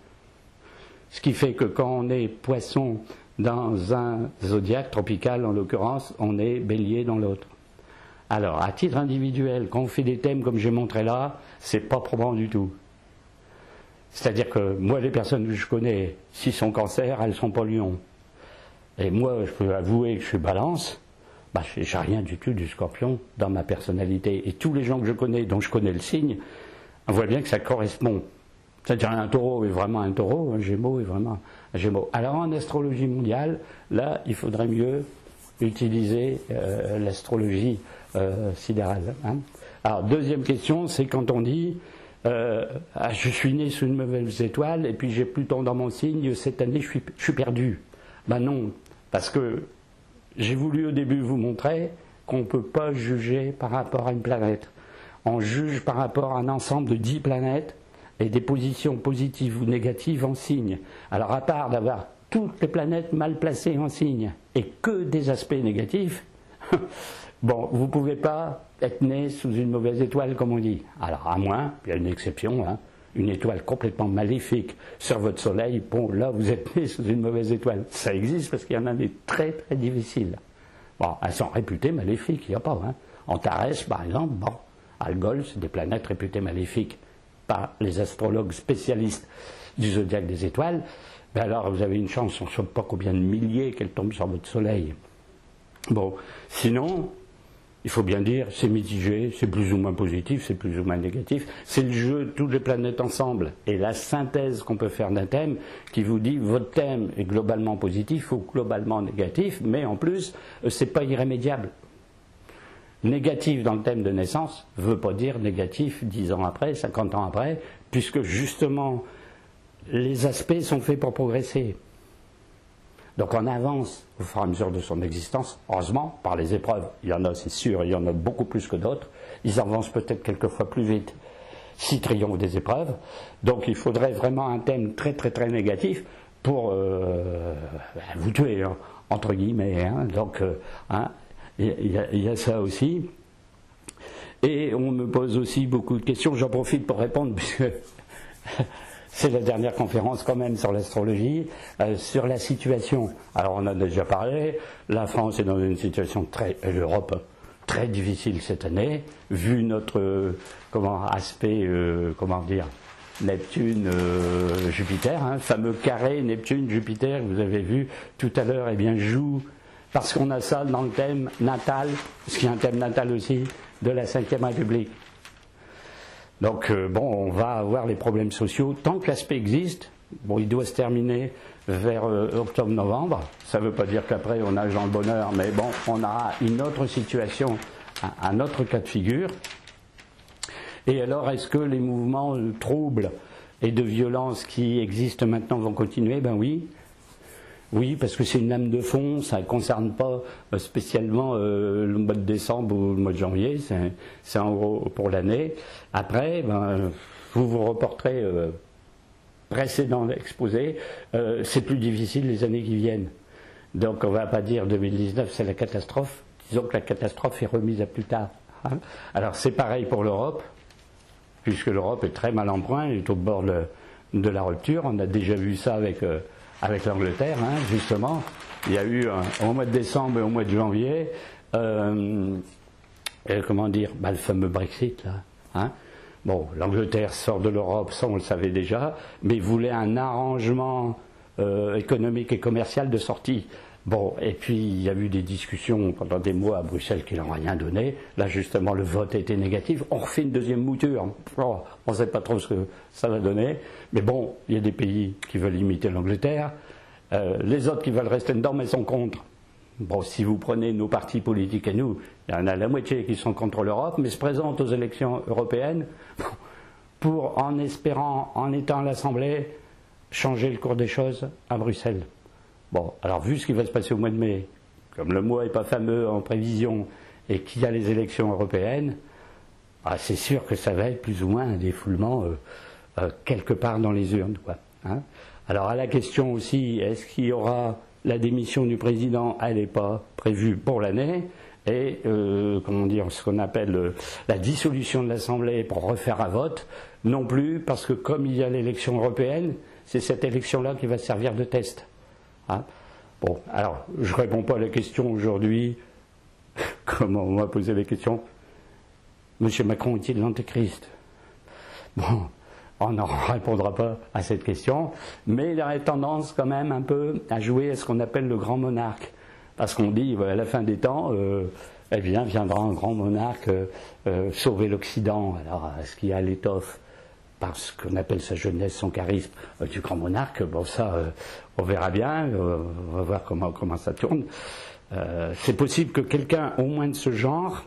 Ce qui fait que quand on est poisson dans un zodiaque tropical, en l'occurrence, on est bélier dans l'autre. Alors, à titre individuel, quand on fait des thèmes comme j'ai montré là, c'est pas probant du tout. C'est-à-dire que moi, les personnes que je connais, s'ils sont cancer, elles sont pas lion. Et moi, je peux avouer que je suis balance, bah, je n'ai rien du tout du scorpion dans ma personnalité. Et tous les gens que je connais, dont je connais le signe, on voit bien que ça correspond. C'est-à-dire un taureau est vraiment un taureau, un gémeau est vraiment un gémeau. Alors en astrologie mondiale, là, il faudrait mieux utiliser euh, l'astrologie euh, sidérale. Hein. Alors deuxième question, c'est quand on dit euh, ah, je suis né sous une mauvaise étoile et puis j'ai Pluton dans mon signe, cette année je suis, je suis perdu. Ben non, parce que j'ai voulu au début vous montrer qu'on ne peut pas juger par rapport à une planète. On juge par rapport à un ensemble de dix planètes et des positions positives ou négatives en signe. Alors à part d'avoir toutes les planètes mal placées en signe et que des aspects négatifs, bon, vous ne pouvez pas être né sous une mauvaise étoile comme on dit. Alors à moins, il y a une exception, hein, une étoile complètement maléfique sur votre soleil, bon là vous êtes né sous une mauvaise étoile. Ça existe parce qu'il y en a des très très difficiles. Bon, elles sont réputées maléfiques, il n'y a pas. Hein. Antares par exemple, bon, Algol, c'est des planètes réputées maléfiques par les astrologues spécialistes du zodiaque des étoiles, ben alors vous avez une chance, on ne sait pas combien de milliers qu'elles tombent sur votre soleil. Bon, sinon, il faut bien dire, c'est mitigé, c'est plus ou moins positif, c'est plus ou moins négatif, c'est le jeu de toutes les planètes ensemble, et la synthèse qu'on peut faire d'un thème qui vous dit, votre thème est globalement positif ou globalement négatif, mais en plus, c'est pas irrémédiable. Négatif dans le thème de naissance ne veut pas dire négatif dix ans après, cinquante ans après, puisque justement les aspects sont faits pour progresser. Donc on avance au fur et à mesure de son existence, heureusement, par les épreuves. Il y en a, c'est sûr, il y en a beaucoup plus que d'autres. Ils avancent peut-être quelquefois plus vite s'ils triomphent des épreuves. Donc il faudrait vraiment un thème très très très négatif pour euh, vous tuer, hein, entre guillemets. Hein. Donc, euh, hein, Il y, a, il y a ça aussi. Et on me pose aussi beaucoup de questions. J'en profite pour répondre, puisque c'est la dernière conférence quand même sur l'astrologie, euh, sur la situation. Alors on a déjà parlé, la France est dans une situation très, et l'Europe, très difficile cette année, vu notre euh, comment, aspect, euh, comment dire, Neptune, euh, Jupiter, hein, fameux carré Neptune-Jupiter que vous avez vu tout à l'heure, eh bien joue. Parce qu'on a ça dans le thème natal, parce qu'il y a un thème natal aussi, de la cinquième République. Donc, euh, bon, on va avoir les problèmes sociaux. Tant que l'aspect existe, bon, il doit se terminer vers euh, octobre-novembre. Ça ne veut pas dire qu'après on nage dans le bonheur, mais bon, on aura une autre situation, un, un autre cas de figure. Et alors, est-ce que les mouvements de troubles et de violence qui existent maintenant vont continuer? Ben oui. Oui, parce que c'est une lame de fond, ça ne concerne pas spécialement euh, le mois de décembre ou le mois de janvier, c'est, c'est en gros pour l'année. Après, ben, vous vous reporterez euh, précédent exposé, euh, c'est plus difficile les années qui viennent. Donc on ne va pas dire deux mille dix-neuf c'est la catastrophe, disons que la catastrophe est remise à plus tard. Hein. Alors c'est pareil pour l'Europe, puisque l'Europe est très mal en point, elle est au bord de, de la rupture, on a déjà vu ça avec... Euh, avec l'Angleterre, hein, justement. Il y a eu un, au mois de décembre et au mois de janvier, euh, euh, comment dire, bah, le fameux Brexit, là. Hein. Bon, l'Angleterre sort de l'Europe, ça on le savait déjà, mais voulait un arrangement euh, économique et commercial de sortie. Bon, et puis il y a eu des discussions pendant des mois à Bruxelles qui n'ont rien donné. Là, justement, le vote a été négatif. On refait une deuxième mouture. Oh, on ne sait pas trop ce que ça va donner. Mais bon, il y a des pays qui veulent imiter l'Angleterre. Euh, les autres qui veulent rester dedans, mais sont contre. Bon, si vous prenez nos partis politiques et nous, il y en a la moitié qui sont contre l'Europe, mais se présentent aux élections européennes pour, en espérant, en étant à l'Assemblée, changer le cours des choses à Bruxelles. Bon, alors vu ce qui va se passer au mois de mai, comme le mois n'est pas fameux en prévision et qu'il y a les élections européennes, ah, c'est sûr que ça va être plus ou moins un défoulement euh, euh, quelque part dans les urnes, quoi, hein. Alors à la question aussi, est-ce qu'il y aura la démission du président? Elle n'est pas prévue pour l'année. Et euh, comment dire, ce qu'on appelle euh, la dissolution de l'Assemblée pour refaire un vote, non plus, parce que comme il y a l'élection européenne, c'est cette élection-là qui va servir de test. Hein. Bon, alors, je ne réponds pas à la question aujourd'hui, comment on m'a posé la question. Monsieur Macron est-il l'antéchrist? Bon, on n'en répondra pas à cette question, mais il aurait tendance quand même un peu à jouer à ce qu'on appelle le grand monarque. Parce qu'on dit, à la fin des temps, euh, eh bien, viendra un grand monarque euh, euh, sauver l'Occident. Alors, est-ce qu'il y a l'étoffe, parce qu'on appelle sa jeunesse, son charisme, euh, du grand monarque? Bon, ça, euh, on verra bien, euh, on va voir comment, comment ça tourne. Euh, c'est possible que quelqu'un, au moins de ce genre,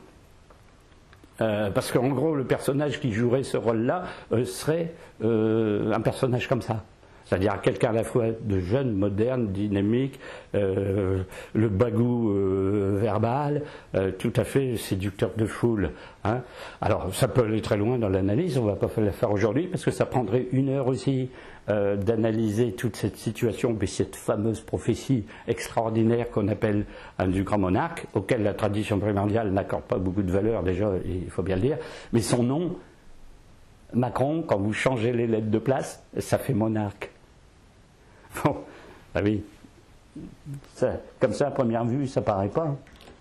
euh, parce qu'en gros, le personnage qui jouerait ce rôle-là euh, serait euh, un personnage comme ça. C'est-à-dire quelqu'un à la fois de jeune, moderne, dynamique, euh, le bagou euh, verbal, euh, tout à fait séducteur de foule. Hein. Alors, ça peut aller très loin dans l'analyse, on ne va pas le faire aujourd'hui, parce que ça prendrait une heure aussi euh, d'analyser toute cette situation, mais cette fameuse prophétie extraordinaire qu'on appelle hein, du grand monarque, auquel la tradition primordiale n'accorde pas beaucoup de valeur, déjà, il faut bien le dire, mais son nom, Macron, quand vous changez les lettres de place, ça fait monarque. Bon, ah oui, ça, comme ça à première vue, ça paraît pas.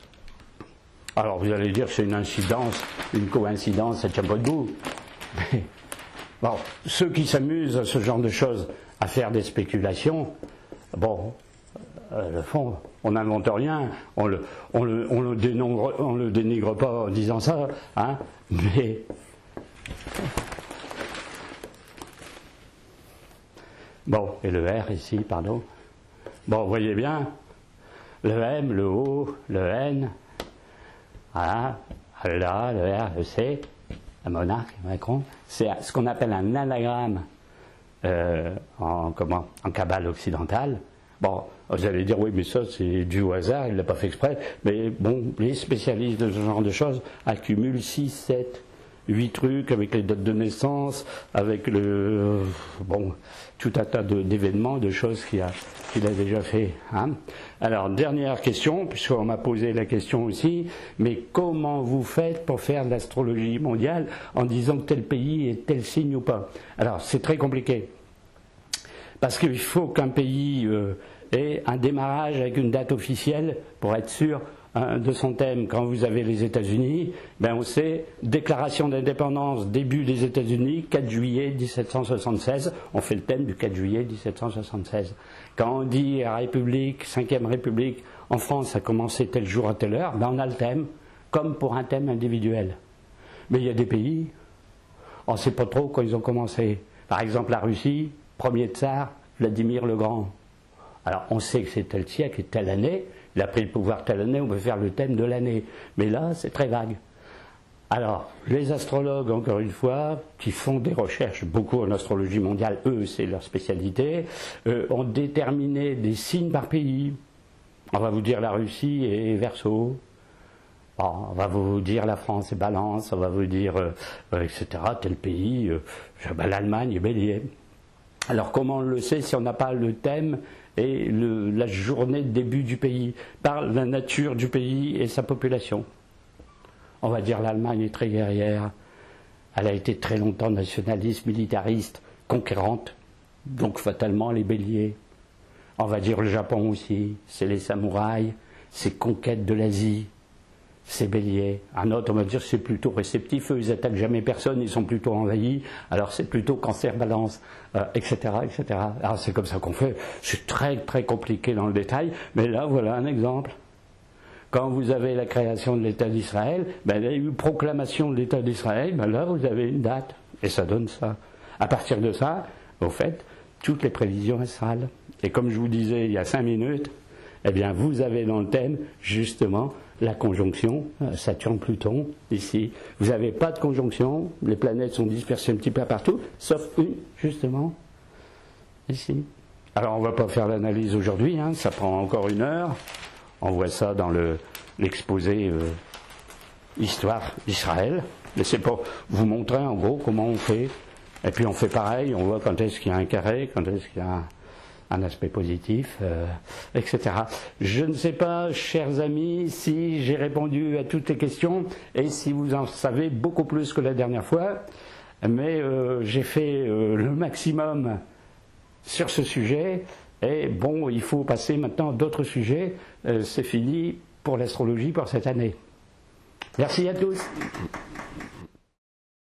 Alors vous allez dire que c'est une incidence, une coïncidence, ça tient pas debout. Mais bon, ceux qui s'amusent à ce genre de choses, à faire des spéculations, bon, euh, le fond, on n'invente rien, on le, on le, on le dénigre, on le dénigre pas en disant ça, hein, mais bon, et le R ici, pardon. Bon, vous voyez bien, le M, le O, le N, voilà, le A, le R, le C, le monarque, Macron, c'est ce qu'on appelle un anagramme euh, en, comment, en cabale occidentale. Bon, vous allez dire, oui, mais ça, c'est dû au hasard, il ne l'a pas fait exprès, mais bon, les spécialistes de ce genre de choses accumulent six, sept, huit trucs avec les dates de naissance, avec le euh, bon tout un tas d'événements, de, de choses qu'il a, qu'il a déjà fait. Hein. Alors, dernière question, puisqu'on m'a posé la question aussi, mais comment vous faites pour faire de l'astrologie mondiale en disant que tel pays est tel signe ou pas? Alors, c'est très compliqué. Parce qu'il faut qu'un pays euh, ait un démarrage avec une date officielle pour être sûr de son thème. Quand vous avez les États-Unis, ben on sait, déclaration d'indépendance, début des États-Unis, quatre juillet mille sept cent soixante-seize, on fait le thème du quatre juillet mille sept cent soixante-seize. Quand on dit République, cinquième République, en France, ça a commencé tel jour à telle heure, ben on a le thème, comme pour un thème individuel. Mais il y a des pays, on ne sait pas trop quand ils ont commencé. Par exemple, la Russie, premier tsar, Vladimir le Grand. Alors, on sait que c'est tel siècle et telle année, il a pris le pouvoir telle année, on peut faire le thème de l'année. Mais là, c'est très vague. Alors, les astrologues, encore une fois, qui font des recherches, beaucoup en astrologie mondiale, eux, c'est leur spécialité, euh, ont déterminé des signes par pays. On va vous dire la Russie est Verseau. Bon, on va vous dire la France est Balance, on va vous dire, euh, euh, et cetera, tel pays, euh, ben, l'Allemagne est Bélier. Alors, comment on le sait si on n'a pas le thème et le, la journée de début du pays, par la nature du pays et sa population? On va dire l'Allemagne est très guerrière, elle a été très longtemps nationaliste, militariste, conquérante, donc fatalement les béliers. On va dire le Japon aussi, c'est les samouraïs, c'est conquête de l'Asie, c'est Bélier. Un autre, on va dire, c'est plutôt réceptif, eux, ils attaquent jamais personne, ils sont plutôt envahis, alors c'est plutôt Cancer-Balance, euh, et cetera, et cetera. Alors c'est comme ça qu'on fait, c'est très très compliqué dans le détail, mais là, voilà un exemple. Quand vous avez la création de l'État d'Israël, ben, il y a eu proclamation de l'État d'Israël, ben là, vous avez une date, et ça donne ça. À partir de ça, vous faites toutes les prévisions astrales. Et comme je vous disais il y a cinq minutes, eh bien, vous avez dans le thème, justement, la conjonction Saturne-Pluton, ici. Vous n'avez pas de conjonction, les planètes sont dispersées un petit peu partout, sauf une, justement, ici. Alors, on ne va pas faire l'analyse aujourd'hui, hein, ça prend encore une heure. On voit ça dans le, l'exposé euh, Histoire d'Israël. Mais c'est pour vous montrer, en gros, comment on fait. Et puis, on fait pareil, on voit quand est-ce qu'il y a un carré, quand est-ce qu'il y a un... un aspect positif, euh, et cetera. Je ne sais pas, chers amis, si j'ai répondu à toutes les questions et si vous en savez beaucoup plus que la dernière fois, mais euh, j'ai fait euh, le maximum sur ce sujet et bon, il faut passer maintenant à d'autres sujets. Euh, c'est fini pour l'astrologie pour cette année. Merci à tous.